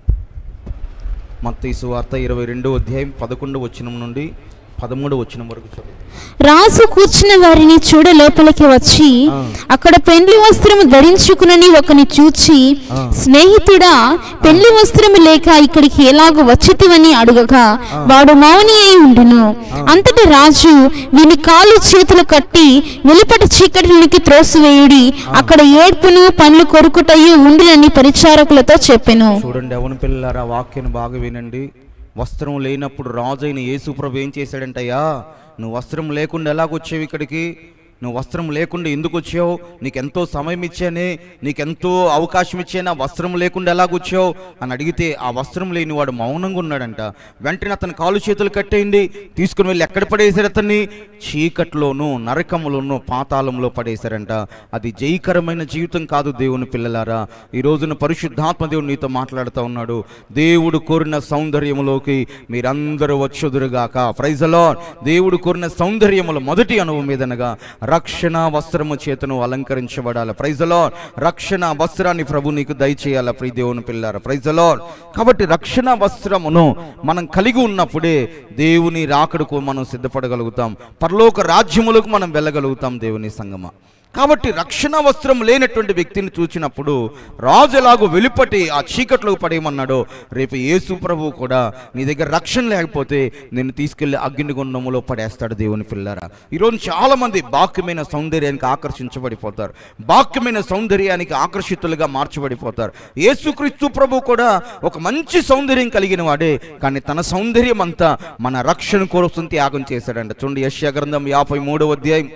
మత్తయి సువార్త 22వ అధ్యాయం 11వ వచనం నుండి 13వ వచనం వరకు చదువు. రాజు కూర్చున్న వారిని చూడ లోపలికి వచ్చి అక్కడ పెండ్లి వస్త్రము ధరించుకునని ఒకని చూచి, స్నేహితుడా, పెండ్లి వస్త్రము లేక ఇక్కడికి ఎలాగో వచ్చితివని అడుగగా వాడు మౌని అయి ఉండును. అంతటి రాజు వీని కాళ్ళు చేతులు కట్టి వెలుపటి చీకటిలోనికి త్రోసివేయుడి, అక్కడ ఏడ్పును పండ్లు కొరుకుటయు ఉండునని పరిచారకులతో చెప్పెను. చూడండి, అవును పిల్లలారా, వాక్యాన్ని బాగా వినండి. వస్త్రం లేనప్పుడు రాజు అయిన యేసు ప్రభు ఏం చేశాడంటయ్యా? నువ్వు వస్త్రం లేకుండా ఎలాగొచ్చావు ఇక్కడికి? నువ్వు వస్త్రం లేకుండా ఎందుకు వచ్చావు? నీకెంతో సమయం ఇచ్చానే, నీకెంతో అవకాశం ఇచ్చాను, ఆ వస్త్రం లేకుండా ఎలాగొచ్చావు అని అడిగితే ఆ వస్త్రం లేని వాడు మౌనంగా ఉన్నాడంట. వెంటనే అతని కాలు చేతులు కట్టేయండి, తీసుకుని వెళ్ళి ఎక్కడ పడేశారు? అతన్ని చీకట్లోనూ నరకములోనూ పాతాళంలో పడేశారంట. అది జయకరమైన జీవితం కాదు దేవుని పిల్లలారా. ఈ రోజున పరిశుద్ధాత్మ దేవుడు నీతో మాట్లాడుతూ ఉన్నాడు. దేవుడు కోరిన సౌందర్యములోకి మీరందరూ వచ్చుదురుగాక. Praise the Lord. దేవుడు కోరిన సౌందర్యములో మొదటి అనుభవం ఏదనగా రక్షణ వస్త్రము చేతను అలంకరించబడాలి. Praise the Lord. రక్షణ వస్త్రాన్ని ప్రభు నీకు దయచేయాల ప్రియ దేవుని పిల్లారా. Praise the Lord. కాబట్టి రక్షణ వస్త్రమును మనం కలిగి ఉన్నప్పుడే దేవుని రాకడకు మనం సిద్ధపడగలుగుతాం, పరలోక రాజ్యములకు మనం వెళ్ళగలుగుతాం దేవుని సంగమా. కాబట్టి రక్షణ వస్త్రం లేనటువంటి వ్యక్తిని చూసినప్పుడు రాజు ఎలాగో వెలుపటి ఆ చీకట్లోకి పడేయమన్నాడో, రేపు యేసు ప్రభు కూడా నీ దగ్గర రక్షణ లేకపోతే నిన్ను తీసుకెళ్లి అగ్నిగుండములో పడేస్తాడు దేవుని పిల్లారా. ఈరోజు చాలామంది బాక్యమైన సౌందర్యానికి ఆకర్షించబడిపోతారు, బాక్యమైన సౌందర్యానికి ఆకర్షితులుగా మార్చబడిపోతారు. యేసుక్రీస్తు ప్రభు కూడా ఒక మంచి సౌందర్యం కలిగిన వాడే, కానీ తన సౌందర్యం అంతా మన రక్షణ కోసం త్యాగం చేశాడంట. చూడండి, యెషయా గ్రంథం 53వ అధ్యాయం,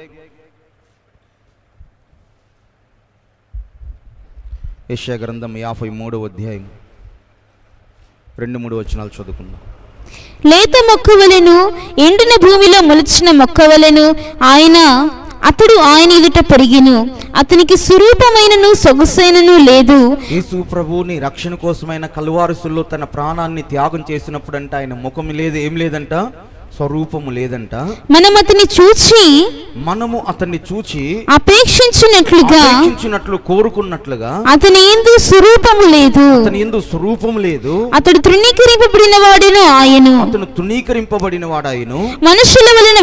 యెషయా గ్రంథం 53వ అధ్యాయం 2-3 వచనాలు చదువుకుందాం. లేత మొక్కవలెను ఎండిన భూమిలో మొలిచిన మొక్కవలెను అతడు ఆయన ఎదుట పెరిగిను, అతనికి స్వరూపమైనను సొగసైనను లేదు. యేసు ప్రభువుని రక్షణ కోసమైన కల్వారిసుల్లో తన ప్రాణాన్ని త్యాగం చేసినప్పుడు అంటే ఆయన ముఖం లేదు, ఏం లేదంట, స్వరూపము లేదంట. మనము అతన్ని చూచి అపేక్షించినట్లు కోరుకున్నట్లుగా అతని యందు స్వరూపము లేదు. అతడు తృణీకరింపబడిన వాడును ఆయను, మనుషుల వలన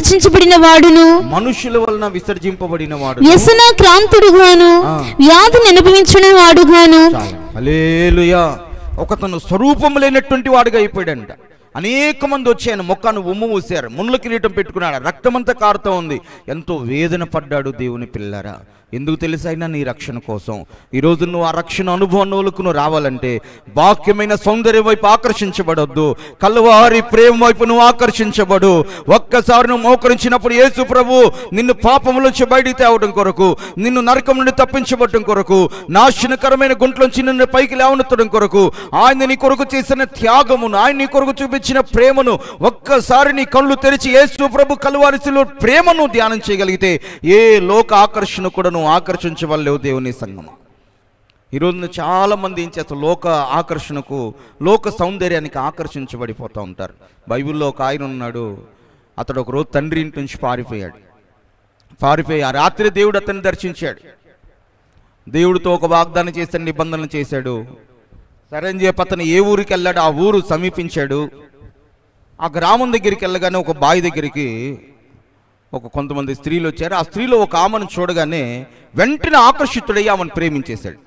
విసర్జించబడిన వాడు, వ్యసనాక్రాంతుడుగాను వ్యాధిని అనుభవించిన వాడుగాను. హల్లెలూయా. ఒకతను స్వరూపము లేనటువంటి వాడుగా అయిపోయాడంట. అనేక మంది వచ్చి ఆయన ముఖాన్ని ఉమ్ము మూసారు, ముళ్ళ కిరీటం పెట్టుకున్నాడు, రక్తమంతా కారుతూ ఉంది. ఎంతో వేదన పడ్డాడు దేవుని పిల్లారా. ఎందుకు తెలుసైనా నీ రక్షణ కోసం. ఈరోజు నువ్వు ఆ రక్షణ అనుభవంలోకి నువ్వు రావాలంటే బాక్యమైన సౌందర్యం వైపు ఆకర్షించబడొద్దు, కల్వారి ప్రేమ వైపు నువ్వు ఆకర్షించబడు. ఒక్కసారి నువ్వు మోకరించినప్పుడు యేసు ప్రభు నిన్ను పాపముల నుంచి బయటికి తేవడం కొరకు, నిన్ను నరకం నుండి తప్పించబడటం కొరకు, నాశనకరమైన గుంట్లోంచి నిన్ను పైకి లేవనెత్తడం కొరకు, ఆయన నీ కొరకు చేసిన త్యాగమును, ఆయన నీ కొరకు చూపించిన ప్రేమను ఒక్కసారి నీ కళ్ళు తెరిచి యేసు ప్రభు కల్వారి శిలువ ప్రేమను ధ్యానం చేయగలిగితే ఏ లోక ఆకర్షణ కూడా నువ్వు ఆకర్షించవలేవు దేవుని సంగమం. ఈరోజు చాలా మంది ఏం చేస్తారు, లోక ఆకర్షణకు, లోక సౌందర్యానికి ఆకర్షించబడిపోతూ ఉంటారు. బైబిల్లో ఒక ఆయన ఉన్నాడు, అతడు ఒకరోజు తండ్రి ఇంటి నుంచి పారిపోయి ఆ రాత్రి దేవుడు అతన్ని దర్శించాడు. దేవుడితో ఒక వాగ్దానం చేశాడు, నిబంధనలు చేశాడు. సరే అని చెప్పి అతను ఏ ఊరికి వెళ్ళాడు, ఆ ఊరు సమీపించాడు. ఆ గ్రామం దగ్గరికి వెళ్ళగానే ఒక బావి దగ్గరికి కొంతమంది స్త్రీలు వచ్చారు. ఆ స్త్రీలో ఒక ఆమెను చూడగానే వెంటనే ఆకర్షితుడయ్యి ఆమెను ప్రేమించేశాడు.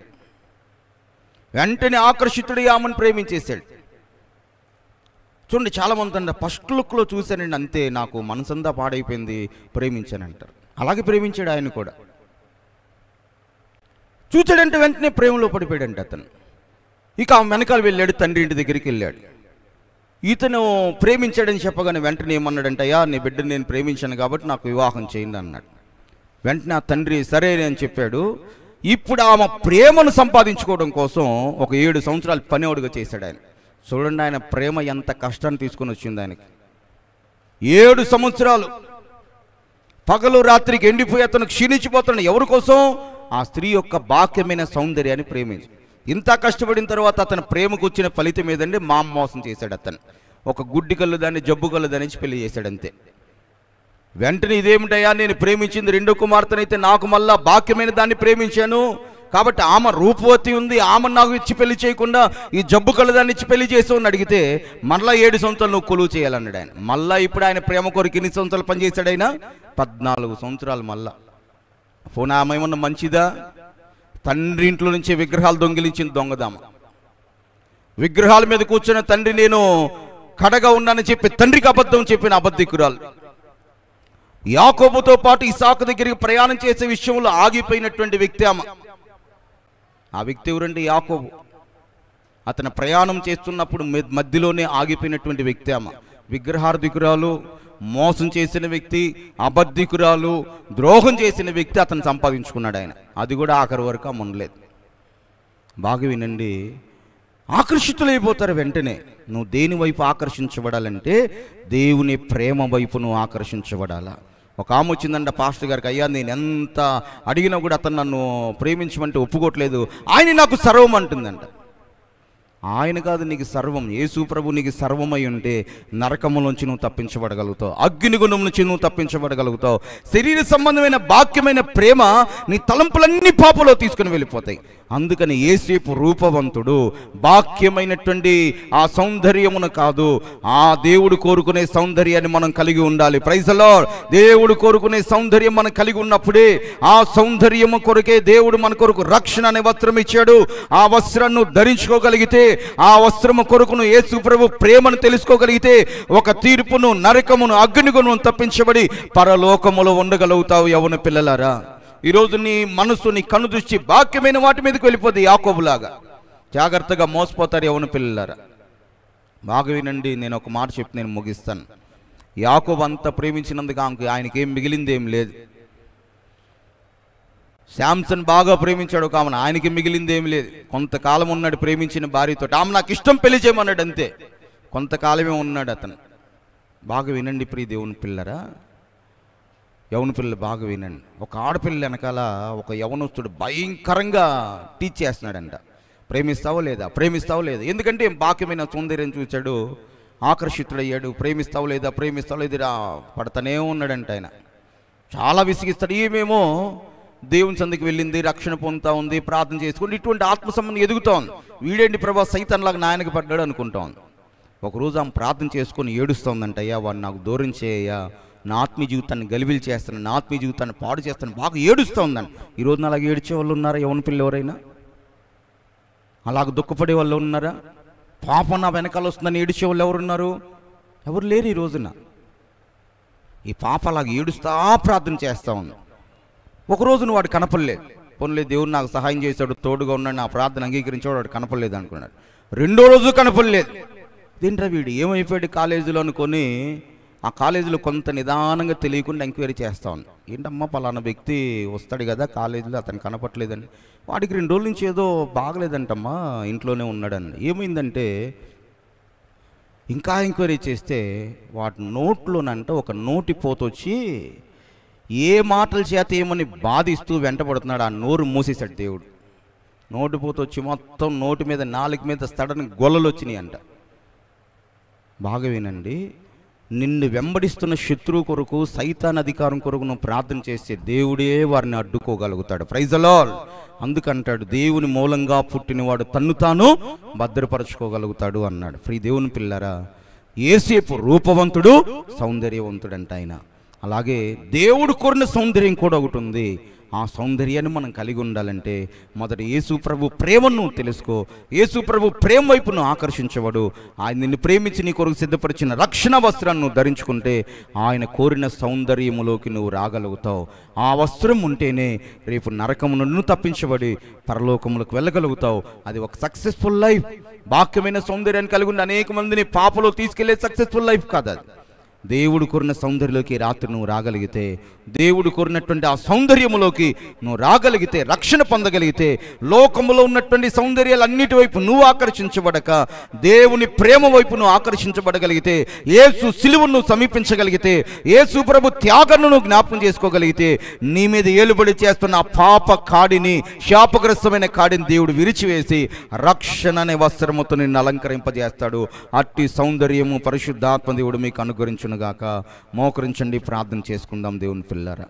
చూడండి, చాలామంది అంట ఫస్ట్ లుక్లో చూశానండి, అంతే నాకు మనసంతా పాడైపోయింది, ప్రేమించానంటారు. అలాగే ప్రేమించాడు ఆయన కూడా. చూచాడంటే వెంటనే ప్రేమలో పడిపోయాడంట అతను. ఇక ఆ వెనకాల వెళ్ళాడు, తండ్రి ఇంటి దగ్గరికి వెళ్ళాడు. ఇతను ప్రేమించాడని చెప్పగానే వెంటనే ఏమన్నాడంటే, అయ్యా నీ బిడ్డను నేను ప్రేమించాను కాబట్టి నాకు వివాహం చేయండి అన్నాడు. వెంటనే ఆ తండ్రి సరే అని చెప్పాడు. ఇప్పుడు ఆమె ప్రేమను సంపాదించుకోవడం కోసం ఒక 7 సంవత్సరాలు పనివాడుగా చేశాడు ఆయన. చూడండి ఆయన ప్రేమ ఎంత కష్టాన్ని తీసుకొని వచ్చింది ఆయనకి. 7 సంవత్సరాలు పగలు రాత్రికి ఎండిపోయి అతను క్షీణించిపోతున్నాడు. ఎవరి కోసం? ఆ స్త్రీ యొక్క బాక్యమైన సౌందర్యాన్ని ప్రేమించి. ఇంత కష్టపడిన తర్వాత అతను ప్రేమకు వచ్చిన ఫలితం ఏదంటే మోసం చేశాడు. అతను ఒక గుడ్డి కళ్ళు దాన్ని, జబ్బు కళ్ళు దాని నుంచి పెళ్లి చేశాడు అంతే. వెంటనే ఇదేమిటయ్యా, నేను ప్రేమించింది 2వ కుమార్తెనైతే నాకు మళ్ళా బాక్యమైన దాన్ని ప్రేమించాను కాబట్టి ఆమె రూపవతి ఉంది, ఆమె నాకు ఇచ్చి పెళ్లి చేయకుండా ఈ జబ్బు కళ్ళు దాన్ని ఇచ్చి పెళ్లి చేసావు అని అడిగితే మళ్ళీ 7 సంవత్సరాలు నువ్వు కొలువు చేయాలన్నాడు ఆయన. మళ్ళీ ఇప్పుడు ఆయన ప్రేమ కొరకు ఎన్ని సంవత్సరాలు పనిచేశాడు ఆయన? 14 సంవత్సరాలు. మళ్ళా పోనీ ఆమె ఏమన్నా మంచిదా? తండ్రి ఇంట్లో నుంచి విగ్రహాలు దొంగిలించింది దొంగదామ. విగ్రహాల మీద కూర్చున్న తండ్రి నేను కడగా ఉన్నానని చెప్పి తండ్రికి అబద్ధం చెప్పిన అబద్ధికురాలు. యాకోబుతో పాటు ఇసాకు దగ్గరికి ప్రయాణం చేసే విషయంలో ఆగిపోయినటువంటి వ్యక్తి ఆమె. ఆ వ్యక్తి ఎవరంటే యాకోబు. అతను ప్రయాణం చేస్తున్నప్పుడు మధ్యలోనే ఆగిపోయినటువంటి వ్యక్తి ఆమె. విగ్రహార్థికురాలు, మోసం చేసిన వ్యక్తి, అబద్ధికురాలు, ద్రోహం చేసిన వ్యక్తి అతను సంపాదించుకున్నాడు ఆయన. అది కూడా ఆఖరి వరకు ఉండలేదు. బాగా వినండి, ఆకర్షితులైపోతారు వెంటనే. నువ్వు దేని వైపు ఆకర్షించబడాలంటే దేవుని ప్రేమ వైపు నువ్వు ఆకర్షించబడాలా. ఒక ఆమె వచ్చిందంట పాస్టర్ గారికి, అయ్యా నేను ఎంత అడిగినా కూడా అతను నన్ను ప్రేమించమంటే ఒప్పుకోవట్లేదు, ఆయన నాకు సర్వం అంటుందంట. ఆయన కాదు నీకు సర్వం, యేసు ప్రభు నీకు సర్వమై ఉంటే నరకములోంచి నువ్వు తప్పించబడగలుగుతావు, అగ్నిగుణం నుంచి నువ్వు తప్పించబడగలుగుతావు. శరీర సంబంధమైన బాక్యమైన ప్రేమ నీ తలంపులన్నీ పాపలో తీసుకుని వెళ్ళిపోతాయి. అందుకని యేసేపు రూపవంతుడు, బాక్యమైనటువంటి ఆ సౌందర్యమును కాదు, ఆ దేవుడు కోరుకునే సౌందర్యాన్ని మనం కలిగి ఉండాలి. Praise the Lord. దేవుడు కోరుకునే సౌందర్యం మనం కలిగి ఉన్నప్పుడే ఆ సౌందర్యము కొరకే దేవుడు మన కొరకు రక్షణ అనే వస్త్రం ఇచ్చాడు. ఆ వస్త్రాన్ని ధరించుకోగలిగితే, ఆ వస్త్రము కొరకును యేసు ప్రభు ప్రేమను తెలుసుకోగలిగితే ఒక తీర్పును, నరకమును, అగ్నిగును తప్పించబడి పరలోకములో ఉండగలుగుతావు. యవ్వన పిల్లలారా, ఈరోజు నీ మనసు, నీ కన్ను దృష్టి బాక్యమైన వాటి మీదకి వెళ్ళిపోతుంది. యాకోబులాగా జాగ్రత్తగా మోసపోతారు యవ్వన పిల్లలారా. బాగా వినండి, నేను ఒక మాట చెప్పి నేను ముగిస్తాను. యాకోబు అంత ప్రేమించినందుకు ఆయనకి ఏం మిగిలింది ఏం లేదు. శాంసన్ బాగా ప్రేమించాడు ఒక ఆమెను, ఆయనకి మిగిలింది ఏమి లేదు. కొంతకాలం ఉన్నాడు ప్రేమించిన భార్యతో, ఆమె నాకు ఇష్టం, పెళ్లి చేయమన్నాడు అంతే. కొంతకాలమే ఉన్నాడు అతను. బాగా వినండి ప్రియ దేవుని పిల్లరా, యవన పిల్లలు బాగా వినండి. ఒక ఆడపిల్ల వెనకాల ఒక యవనస్తుడు భయంకరంగా టీచ్ చేస్తున్నాడంట, ప్రేమిస్తావో లేదా, ప్రేమిస్తావో లేదా. ఎందుకంటే బాక్యమైన సౌందర్యం చూశాడు, ఆకర్షితుడయ్యాడు. ప్రేమిస్తావో లేదా, ప్రేమిస్తావో లేదా పడతానే ఉన్నాడంట ఆయన. చాలా విసిగిస్తాడు. ఈమెమో దేవుని సందికి వెళ్ళింది, రక్షణ పొందుతూ ఉంది, ప్రార్థన చేసుకుంటే ఇటువంటి ఆత్మ సంబంధం ఎదుగుతూ ఉంది. వీడేంటి ప్రభా సైతాన్లాగా నాయనకి పడ్డాడు అనుకుంటా ఉంది. ఒకరోజు ఆమె ప్రార్థన చేసుకొని ఏడుస్తోందంట, అయ్యా వాడు నాకు దూరం చేయ్యా, నా ఆత్మీయ జీవితాన్ని గలిబిలి చేస్తాను, నా ఆత్మీయ జీవితాన్ని పాడు చేస్తాను, బాగా ఏడుస్తూ ఉందని. ఈరోజు అలాగే ఏడ్చే వాళ్ళు ఉన్నారా యవన పిల్లలు ఎవరైనా? అలాగ దుఃఖపడే వాళ్ళు ఉన్నారా? పాపం నా వెనకాల వస్తుందని ఏడ్చే వాళ్ళు ఎవరున్నారు? ఎవరు లేరు ఈ రోజున. ఈ పాప అలాగ ఏడుస్తా ప్రార్థన చేస్తూ ఉంది. ఒక రోజున వాడు కనపడలేదు. పోన్లే, దేవుడు నాకు సహాయం చేశాడు, తోడుగా ఉన్నాడు, నా ప్రార్థన అంగీకరించాడు, వాడు కనపడలేదు అనుకున్నాడు. రెండో రోజు కనపడలేదు. దీంట్లో వీడు ఏమైపోయాడు కాలేజీలో అనుకొని ఆ కాలేజీలో కొంత నిదానంగా తెలియకుండా ఎంక్వైరీ చేస్తా ఉన్నాడు. ఏంటమ్మా పలానా వ్యక్తి వస్తాడు కదా కాలేజీలో, అతను కనపట్లేదని. వాడికి 2 రోజుల నుంచి ఏదో బాగలేదంటమ్మా, ఇంట్లోనే ఉన్నాడని. ఏమైందంటే ఇంకా ఎంక్వైరీ చేస్తే వాటి నోట్లోనంట ఒక నోటి పోతొచ్చి ఏ మాటల చేత ఏమని బాధిస్తూ వెంటబడుతున్నాడు. ఆ నోరు మూసేశాడు దేవుడు. నోటిపోతూ వచ్చి మొత్తం నోటి మీద, నాలుగు మీద సడన్ గొల్లలు వచ్చినాయి అంట. బాగా వినండి, నిన్ను వెంబడిస్తున్న శత్రువు కొరకు, సైతాన్ అధికారం కొరకు నువ్వు ప్రార్థన చేస్తే దేవుడే వారిని అడ్డుకోగలుగుతాడు. Praise the Lord. అందుకంటాడు, దేవుని మూలంగా పుట్టినవాడు తన్ను తాను భద్రపరచుకోగలుగుతాడు అన్నాడు. ప్రియ దేవుని పిల్లరా, యేసేపు రూపవంతుడు, సౌందర్యవంతుడు అంట ఆయన. అలాగే దేవుడు కోరిన సౌందర్యం కూడా ఒకటి ఉంది. ఆ సౌందర్యాన్ని మనం కలిగి ఉండాలంటే మొదట యేసు ప్రభు ప్రేమను తెలుసుకో. యేసు ప్రభు ప్రేమ వైపు నువ్వు ఆకర్షించబడు. ఆయన నిన్ను ప్రేమించి నీ కొరకు సిద్ధపరిచిన రక్షణ వస్త్రాన్ని నువ్వు ధరించుకుంటే ఆయన కోరిన సౌందర్యములోకి నువ్వు రాగలుగుతావు. ఆ వస్త్రం ఉంటేనే రేపు నరకము నుండి తప్పించబడి పరలోకములకు వెళ్ళగలుగుతావు. అది ఒక సక్సెస్ఫుల్ లైఫ్. బాక్యమైన సౌందర్యాన్ని కలిగి ఉండి అనేక మందిని పాపలో తీసుకెళ్లే సక్సెస్ఫుల్ లైఫ్ కాదు అది. దేవుడు కోరిన సౌందర్యంలోకి రాత్రి నువ్వు రాగలిగితే, దేవుడు కోరినటువంటి ఆ సౌందర్యములోకి నువ్వు రాగలిగితే, రక్షణ పొందగలిగితే, లోకములో ఉన్నటువంటి సౌందర్యాలన్నిటి వైపు నువ్వు ఆకర్షించబడక దేవుని ప్రేమ వైపు నువ్వు ఆకర్షించబడగలిగితే, యేసు సిలువను సమీపించగలిగితే, యేసు ప్రభు త్యాగాన్ని నువ్వు జ్ఞాపకం చేసుకోగలిగితే, నీ మీద ఏలుబడి చేస్తున్న ఆ పాప కాడిని, శాపగ్రస్తమైన కాడిని దేవుడు విరిచివేసి రక్షణ అనే వస్త్రముతో నిన్ను అలంకరింపజేస్తాడు. అట్టి సౌందర్యము పరిశుద్ధాత్మ దేవుడు మీకు అనుగ్రహించును గాక. మోకరించండి, ప్రార్థన చేసుకుందాం. దేవుని పిల్లరా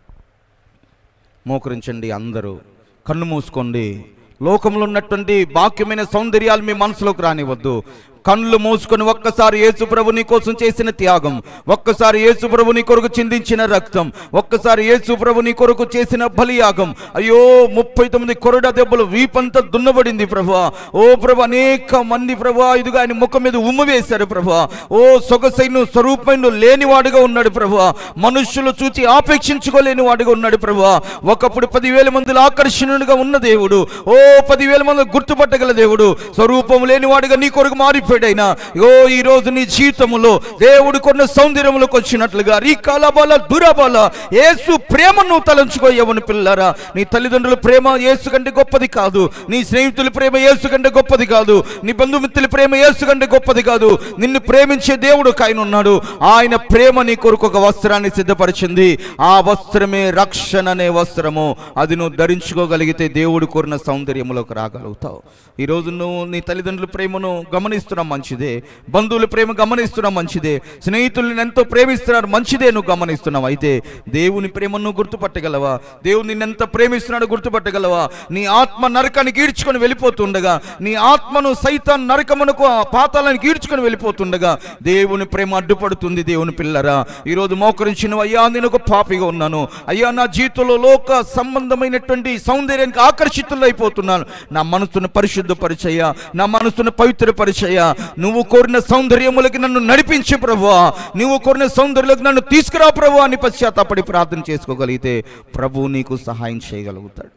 మోకరించండి, అందరూ కన్ను మూసుకోండి. లోకంలో ఉన్నటువంటి బాక్యమైన సౌందర్యాలు మీ మనసులోకి రానివద్దు. కళ్ళు మూసుకొని ఒక్కసారి యేసు ప్రభు నీ కోసం చేసిన త్యాగం, ఒక్కసారి యేసు ప్రభు నీ కొరకు చిందించిన రక్తం, ఒక్కసారి యేసు ప్రభు నీ కొరకు చేసిన బలియాగం. అయ్యో 39 కొరడా దెబ్బలు, వీపంతా దున్నబడింది ప్రభువా. ఓ ప్రభు, అనేక మంది ప్రభువా ఇదిగా ఆయన ముఖం మీద ఉమ్మ వేశారు ప్రభువా. ఓ సొగసైన స్వరూపమైన లేనివాడుగా ఉన్నాడు ప్రభువా. మనుష్యులు చూచి ఆపేక్షించుకోలేని వాడుగా ఉన్నాడు ప్రభువా. ఒకప్పుడు 10,000 మందిలో ఆకర్షణుడిగా ఉన్న దేవుడు, ఓ 10,000 మంది గుర్తుపట్టగల దేవుడు, స్వరూపం లేనివాడుగా నీ కొరకు మారి అయినా ఈ రోజు నీ జీవితంలో దేవుడు కొన్న సౌందర్యంలోకి వచ్చినట్లుగా రీకాలబాల దురబాల యేసు ప్రేమను తలంచుకో. యవ్వన పిల్లరా, నీ తల్లిదండ్రుల ప్రేమ యేసు కంటే గొప్పది కాదు, నీ స్నేహితుల ప్రేమ యేసు కంటే గొప్పది కాదు, నీ బంధుమిత్రుల ప్రేమ యేసు కంటే గొప్పది కాదు. నిన్ను ప్రేమించే దేవుడు ఆయన ఉన్నాడు. ఆయన ప్రేమ నీ కొరకు ఒక వస్త్రాన్ని సిద్ధపరిచింది. ఆ వస్త్రమే రక్షణ అనే వస్త్రము. అది నువ్వు ధరించుకోగలిగితే దేవుడు కోరిన సౌందర్యములోకి రాగలుగుతావు. ఈరోజు నువ్వు నీ తల్లిదండ్రుల ప్రేమను గమనిస్తున్నావు, మంచిదే. బంధువుల ప్రేమ గమనిస్తున్నావు, మంచిదే. స్నేహితులను ఎంతో ప్రేమిస్తున్నారు, మంచిదే, నువ్వు గమనిస్తున్నావు. అయితే దేవుని ప్రేమను గుర్తుపట్టగలవా? దేవుని నిన్నెంత ప్రేమిస్తున్నాడు గుర్తుపట్టగలవా? నీ ఆత్మ నరకానికి ఈడ్చుకొని వెళ్ళిపోతుండగా, నీ ఆత్మను సైతాన్ నరకమునకు పాతాళానికి ఈడ్చుకొని వెళ్ళిపోతుండగా దేవుని ప్రేమ అడ్డుపడుతుంది. దేవుని పిల్లరా, ఈరోజు మోకరించిన అయ్యా నేను ఒక పాపిగా ఉన్నాను, అయ్యా నా జీవితంలో లోక సంబంధమైనటువంటి సౌందర్యానికి ఆకర్షితులైపోతున్నాను, నా మనసును పరిశుద్ధపరిచయ్యా, నా మనసును పవిత్రపరిచయ్యా, నువ్వు కోరిన సౌందర్యములకి నన్ను నడిపించు ప్రభువా, నువ్వు కోరిన సౌందర్యంలోకి నన్ను తీసుకురా ప్రభువా అని పశ్చాత్తాపడి ప్రార్థన చేసుకోగలిగితే ప్రభు నీకు సహాయం చేయగలుగుతాడు.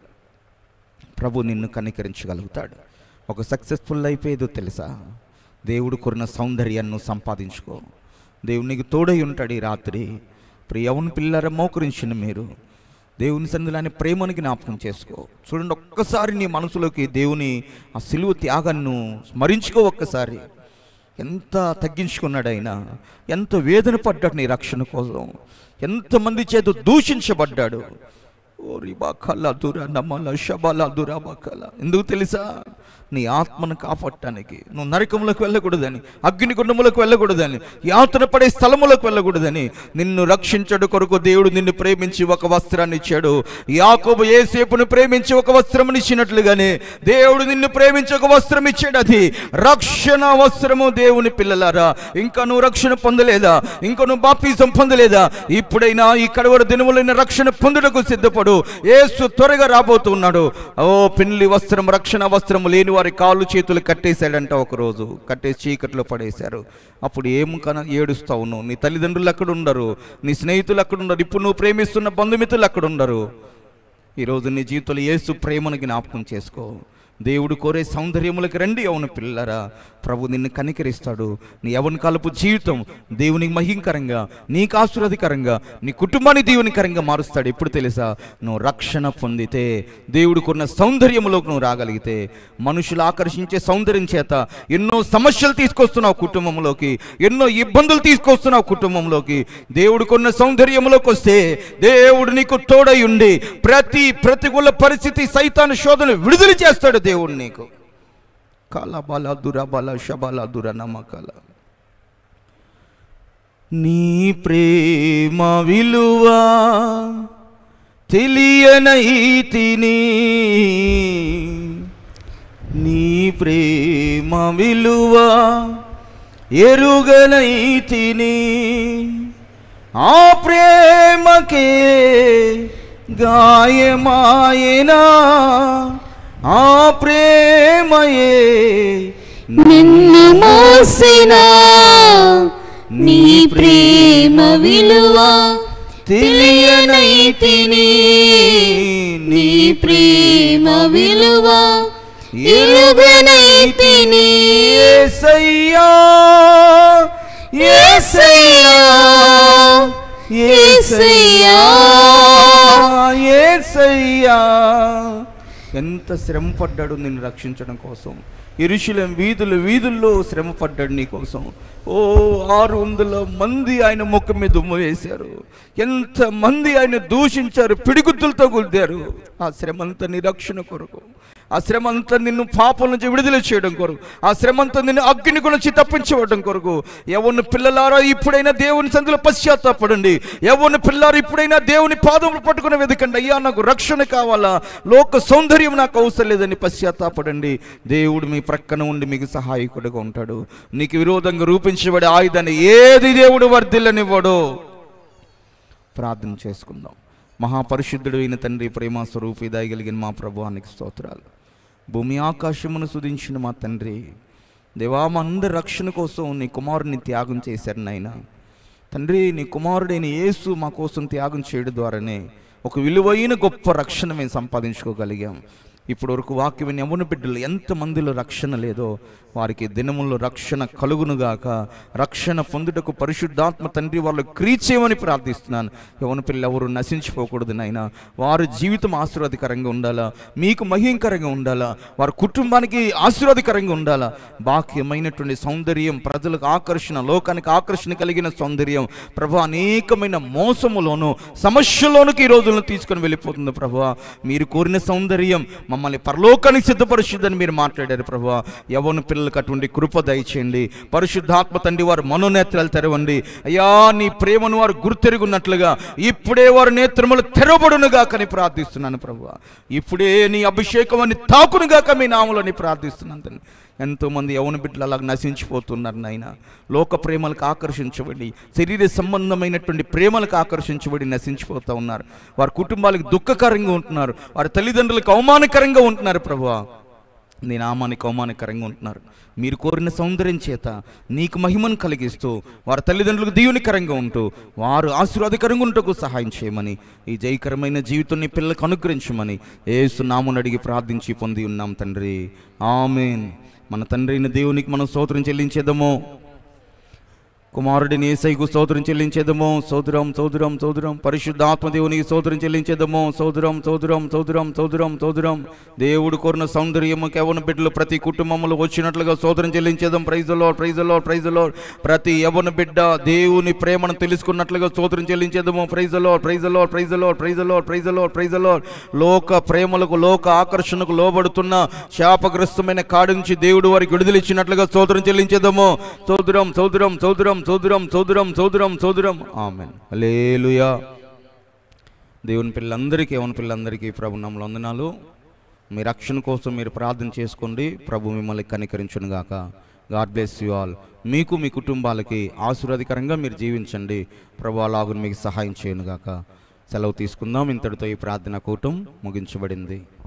ప్రభు నిన్ను కనికరించగలుగుతాడు. ఒక సక్సెస్ఫుల్ లైఫ్ ఏదో తెలుసా? దేవుడు కోరిన సౌందర్యాన్ని సంపాదించుకో. దేవుడు నీకు తోడై ఉంటాడు. ఈ రాత్రి ప్రియవుని పిల్లర మోకరించిన మీరు దేవుని సన్నిధిలోని ప్రేమను జ్ఞాపకం చేసుకో. చూడండి, ఒక్కసారి నీ మనసులోకి దేవుని ఆ సిలువ త్యాగాన్ని స్మరించుకో. ఒక్కసారి ఎంత తగ్గించుకున్నాడు ఆయన, ఎంత వేదన పడ్డాడు నీ రక్షణ కోసం, ఎంతమంది చేత దూషించబడ్డాడు. ఓ రిబాకల దురా నమల షబాల దురాబాకల. ఎందుకు తెలుసా? నీ ఆత్మను కాపాడటానికి. నువ్వు నరకములకు వెళ్ళకూడదని, అగ్నిగుండములకు వెళ్ళకూడదని, యాతన పడే స్థలములకు వెళ్ళకూడదని నిన్ను రక్షించడు కొరకు దేవుడు నిన్ను ప్రేమించి ఒక వస్త్రాన్ని ఇచ్చాడు. యాకోబు యోసేపును ప్రేమించి ఒక వస్త్రం ఇచ్చినట్లుగానే దేవుడు నిన్ను ప్రేమించి ఒక వస్త్రం ఇచ్చాడు. అది రక్షణ వస్త్రము. దేవుని పిల్లలారా, ఇంకా నువ్వు రక్షణ పొందలేదా? ఇంకా నువ్వు బాప్తిజం పొందలేదా? ఇప్పుడైనా ఈ కడవర దినములైన రక్షణ పొందుటకు సిద్ధపడు. ఉన్నాడు. యేసు త్వరగా రాబోతున్నాడు. ఓ పెళ్లి వస్త్రం, రక్షణ వస్త్రం లేని వారి కాళ్ళు చేతులు కట్టేశాడంట. ఒకరోజు కట్టేసి చీకట్లో పడేశారు. అప్పుడు ఏడుస్తావు నువ్వు? నీ తల్లిదండ్రులు అక్కడ ఉండరు, నీ స్నేహితులు అక్కడ ఉండరు, ఇప్పుడు నువ్వు ప్రేమిస్తున్న బంధుమిత్రులు అక్కడ ఉండరు. ఈరోజు నీ జీవితంలో యేసు ప్రేమను జ్ఞాపకం చేసుకో. దేవుడు కోరే సౌందర్యములకు రండి యవన పిల్లరా. ప్రభు నిన్ను కనికరిస్తాడు. నీ యవన కాలపు జీవితం దేవునికి మహింకరంగా, నీకు ఆశీర్వాదకరంగా, నీ కుటుంబాన్ని దీవెనకరంగా మారుస్తాడు. ఎప్పుడు తెలుసా? నువ్వు రక్షణ పొందితే, దేవుడు కొన్న సౌందర్యంలోకి నువ్వు రాగలిగితే. మనుషులు ఆకర్షించే సౌందర్యం చేత ఎన్నో సమస్యలు తీసుకొస్తున్నావు కుటుంబంలోకి, ఎన్నో ఇబ్బందులు తీసుకొస్తున్నావు కుటుంబంలోకి. దేవుడు కొన్న సౌందర్యంలోకి వస్తే దేవుడు నీకు తోడై ఉండి ప్రతి ప్రతికూల పరిస్థితి, సైతాను శోధన విడుదల చేస్తాడు దేవుడు నీకు. కాలబాల దురబాల శబాల దుర నమ్మకాల. నీ ప్రేమ విలువ తెలియనైతిని, నీ ప్రేమ విలువ ఎరుగనైతిని. ఆ ప్రేమకే గాయమాయనా, ఆ ప్రేమయే నిన్ను మోసిన. నీ ప్రేమ విలువ తెలియనైతిని, నీ ప్రేమ విలువ ఎరుగనైతిని. యేసయ్యా యేసయ్యా యేసయ్యా యేసయ్యా. ఎంత శ్రమ పడ్డాడు నిన్ను రక్షించడం కోసం. యెరూషలేము వీధుల్లో శ్రమ పడ్డాడు నీ కోసం. ఓ 600 మంది ఆయన ముఖం మీద దుమ్ము వేశారు. ఎంతమంది ఆయన దూషించారు, పిడిగుద్దులతో గుద్దారు. ఆ శ్రమంతా నీ రక్షణ కొరకు, ఆ శ్రమ అంతా నిన్ను పాపం నుంచి విడుదల చేయడం కొరకు, ఆ శ్రమ అంతా నిన్ను అగ్ని గురించి తప్పించవడం కొరకు. ఎవరిని పిల్లలారా ఇప్పుడైనా దేవుని సందులో పశ్చాత్తాపడండి. ఎవరిని పిల్లారు ఇప్పుడైనా దేవుని పాదములు పట్టుకుని వెతకండి. అయ్యా నాకు రక్షణ కావాలా, లోక సౌందర్యం నాకు అవసరం లేదని పశ్చాత్తాపడండి. దేవుడు మీ ప్రక్కన ఉండి మీకు సహాయకుడిగా ఉంటాడు. నీకు విరోధంగా రూపించబడే ఆయుధాన్ని ఏది దేవుడు వర్ధిల్లనివ్వడు. ప్రార్థన చేసుకుందాం. మహాపరిశుద్ధుడు అయిన తండ్రి, ప్రేమ స్వరూపి, దయగలిగిన మా ప్రభువానికి స్తోత్రాలు. భూమి ఆకాశమును సుధించిన మా తండ్రి, దేవా మా అందరి రక్షణ కోసం నీ కుమారుని త్యాగం చేశారు నాయనా. తండ్రి, నీ కుమారుడైన యేసు మా కోసం త్యాగం చేయడం ద్వారానే ఒక విలువైన గొప్ప రక్షణ మేము సంపాదించుకోగలిగాం. ఇప్పుడు వరకు వాక్యం యవ్వన బిడ్డలు ఎంతమందిలో రక్షణ లేదో వారికి దినముల్లో రక్షణ కలుగునుగాక. రక్షణ పొందుటకు పరిశుద్ధాత్మ తండ్రి వాళ్ళు క్రీచేయమని ప్రార్థిస్తున్నాను. యవ్వన పిల్లలు ఎవరు నశించిపోకూడదు నాయనా. వారి జీవితం ఆశీర్వాదకరంగా ఉండాలా, మీకు మహింకరంగా ఉండాలా, వారి కుటుంబానికి ఆశీర్వాదకరంగా ఉండాలా. బాక్యమైనటువంటి సౌందర్యం, ప్రజలకు ఆకర్షణ, లోకానికి ఆకర్షణ కలిగిన సౌందర్యం ప్రభు అనేకమైన మోసములోను సమస్యలోనికి ఈ రోజులను తీసుకొని వెళ్ళిపోతుంది ప్రభు. మీరు కోరిన సౌందర్యం మమ్మల్ని పరలోకానికి సిద్ధపరిచిద్దని మీరు మాట్లాడారు ప్రభు. యవ్వన పిల్లలకు అటువంటి కృప దయచేయండి. పరిశుద్ధాత్మ తండ్రి వారు మనోనేత్రాలు తెరవండి. అయ్యా నీ ప్రేమను వారు గుర్తెరుగున్నట్లుగా ఇప్పుడే వారి నేత్రములు తెరవబడునుగా కని ప్రార్థిస్తున్నాను ప్రభు. ఇప్పుడే నీ అభిషేకం తాకునుగాక మీ నామములని ప్రార్థిస్తున్నాను తండ్రి. ఎంతోమంది యవ్వన బిడ్డలు అలాగ నశించిపోతున్నారు నాయన. లోక ప్రేమలకు ఆకర్షించబడి, శరీర సంబంధమైనటువంటి ప్రేమలకు ఆకర్షించబడి నశించిపోతూ ఉన్నారు. వారి కుటుంబాలకు దుఃఖకరంగా ఉంటున్నారు, వారి తల్లిదండ్రులకు అవమానకరంగా ఉంటున్నారు ప్రభువా. నీ నామానికి అవమానకరంగా ఉంటున్నారు. మీరు కోరిన సౌందర్యం చేత నీకు మహిమను కలిగిస్తూ వారి తల్లిదండ్రులకు దీవెనకరంగా ఉంటూ వారు ఆశీర్వాదకరంగా ఉంటకు సహాయం చేయమని, ఈ జయకరమైన జీవితాన్ని పిల్లలకు అనుగ్రహించమని యేసు నామమున అడిగి ప్రార్థించి పొంది ఉన్నాం తండ్రి. ఆమేన్. మన తండ్రి అయిన దేవునికి మనం స్తోత్రం చెల్లించేదము. కుమారుడిని యేసయ్యకు స్తోత్రం చెల్లించేదము. స్తోత్రం స్తోత్రం స్తోత్రం. పరిశుద్ధాత్మ దేవునికి స్తోత్రం చెల్లించేదము. స్తోత్రం స్తోత్రం స్తోత్రం స్తోత్రం స్తోత్రం. దేవుడు కోరిన సౌందర్యము యవ్వన బిడ్డలు ప్రతి కుటుంబంలో వచ్చినట్లుగా స్తోత్రం చెల్లించేద్దాం. Praise the lord, praise the lord, praise the lord. ప్రతి యవ్వన బిడ్డ దేవుని ప్రేమను తెలుసుకున్నట్లుగా స్తోత్రం చెల్లించేద్దాము. Praise the lord, praise the lord, praise the lord, praise the lord, praise the lord, praise the lord. లోక ప్రేమలకు, లోక ఆకర్షణకు లోబడుతున్న శాపగ్రస్తమైన కాడి నుంచి దేవుడు వారికి విడుదలిచ్చినట్లుగా స్తోత్రం చెల్లించేద్దాము. స్తోత్రం స్తోత్రం స్తోత్రం స్తోత్రం స్తోత్రం స్తోత్రం స్తోత్రం. ఆమేన్. హల్లెలూయా. దేవుని పిల్లలందరికీ, యవ్వన పిల్లలందరికీ ప్రభు నామములో వందనాలు. మీ రక్షణ కోసం మీరు ప్రార్థన చేసుకోండి. ప్రభు మిమ్మల్ని కనికరించును గాక. God bless you all. మీకు మీ కుటుంబాలకి ఆశీర్వాదకరంగా మీరు జీవించండి. ప్రభు అలాగును మీకు సహాయం చేయను గాక. సెలవు తీసుకుందాం. ఇంతటితో ఈ ప్రార్థన కూటం ముగించబడింది.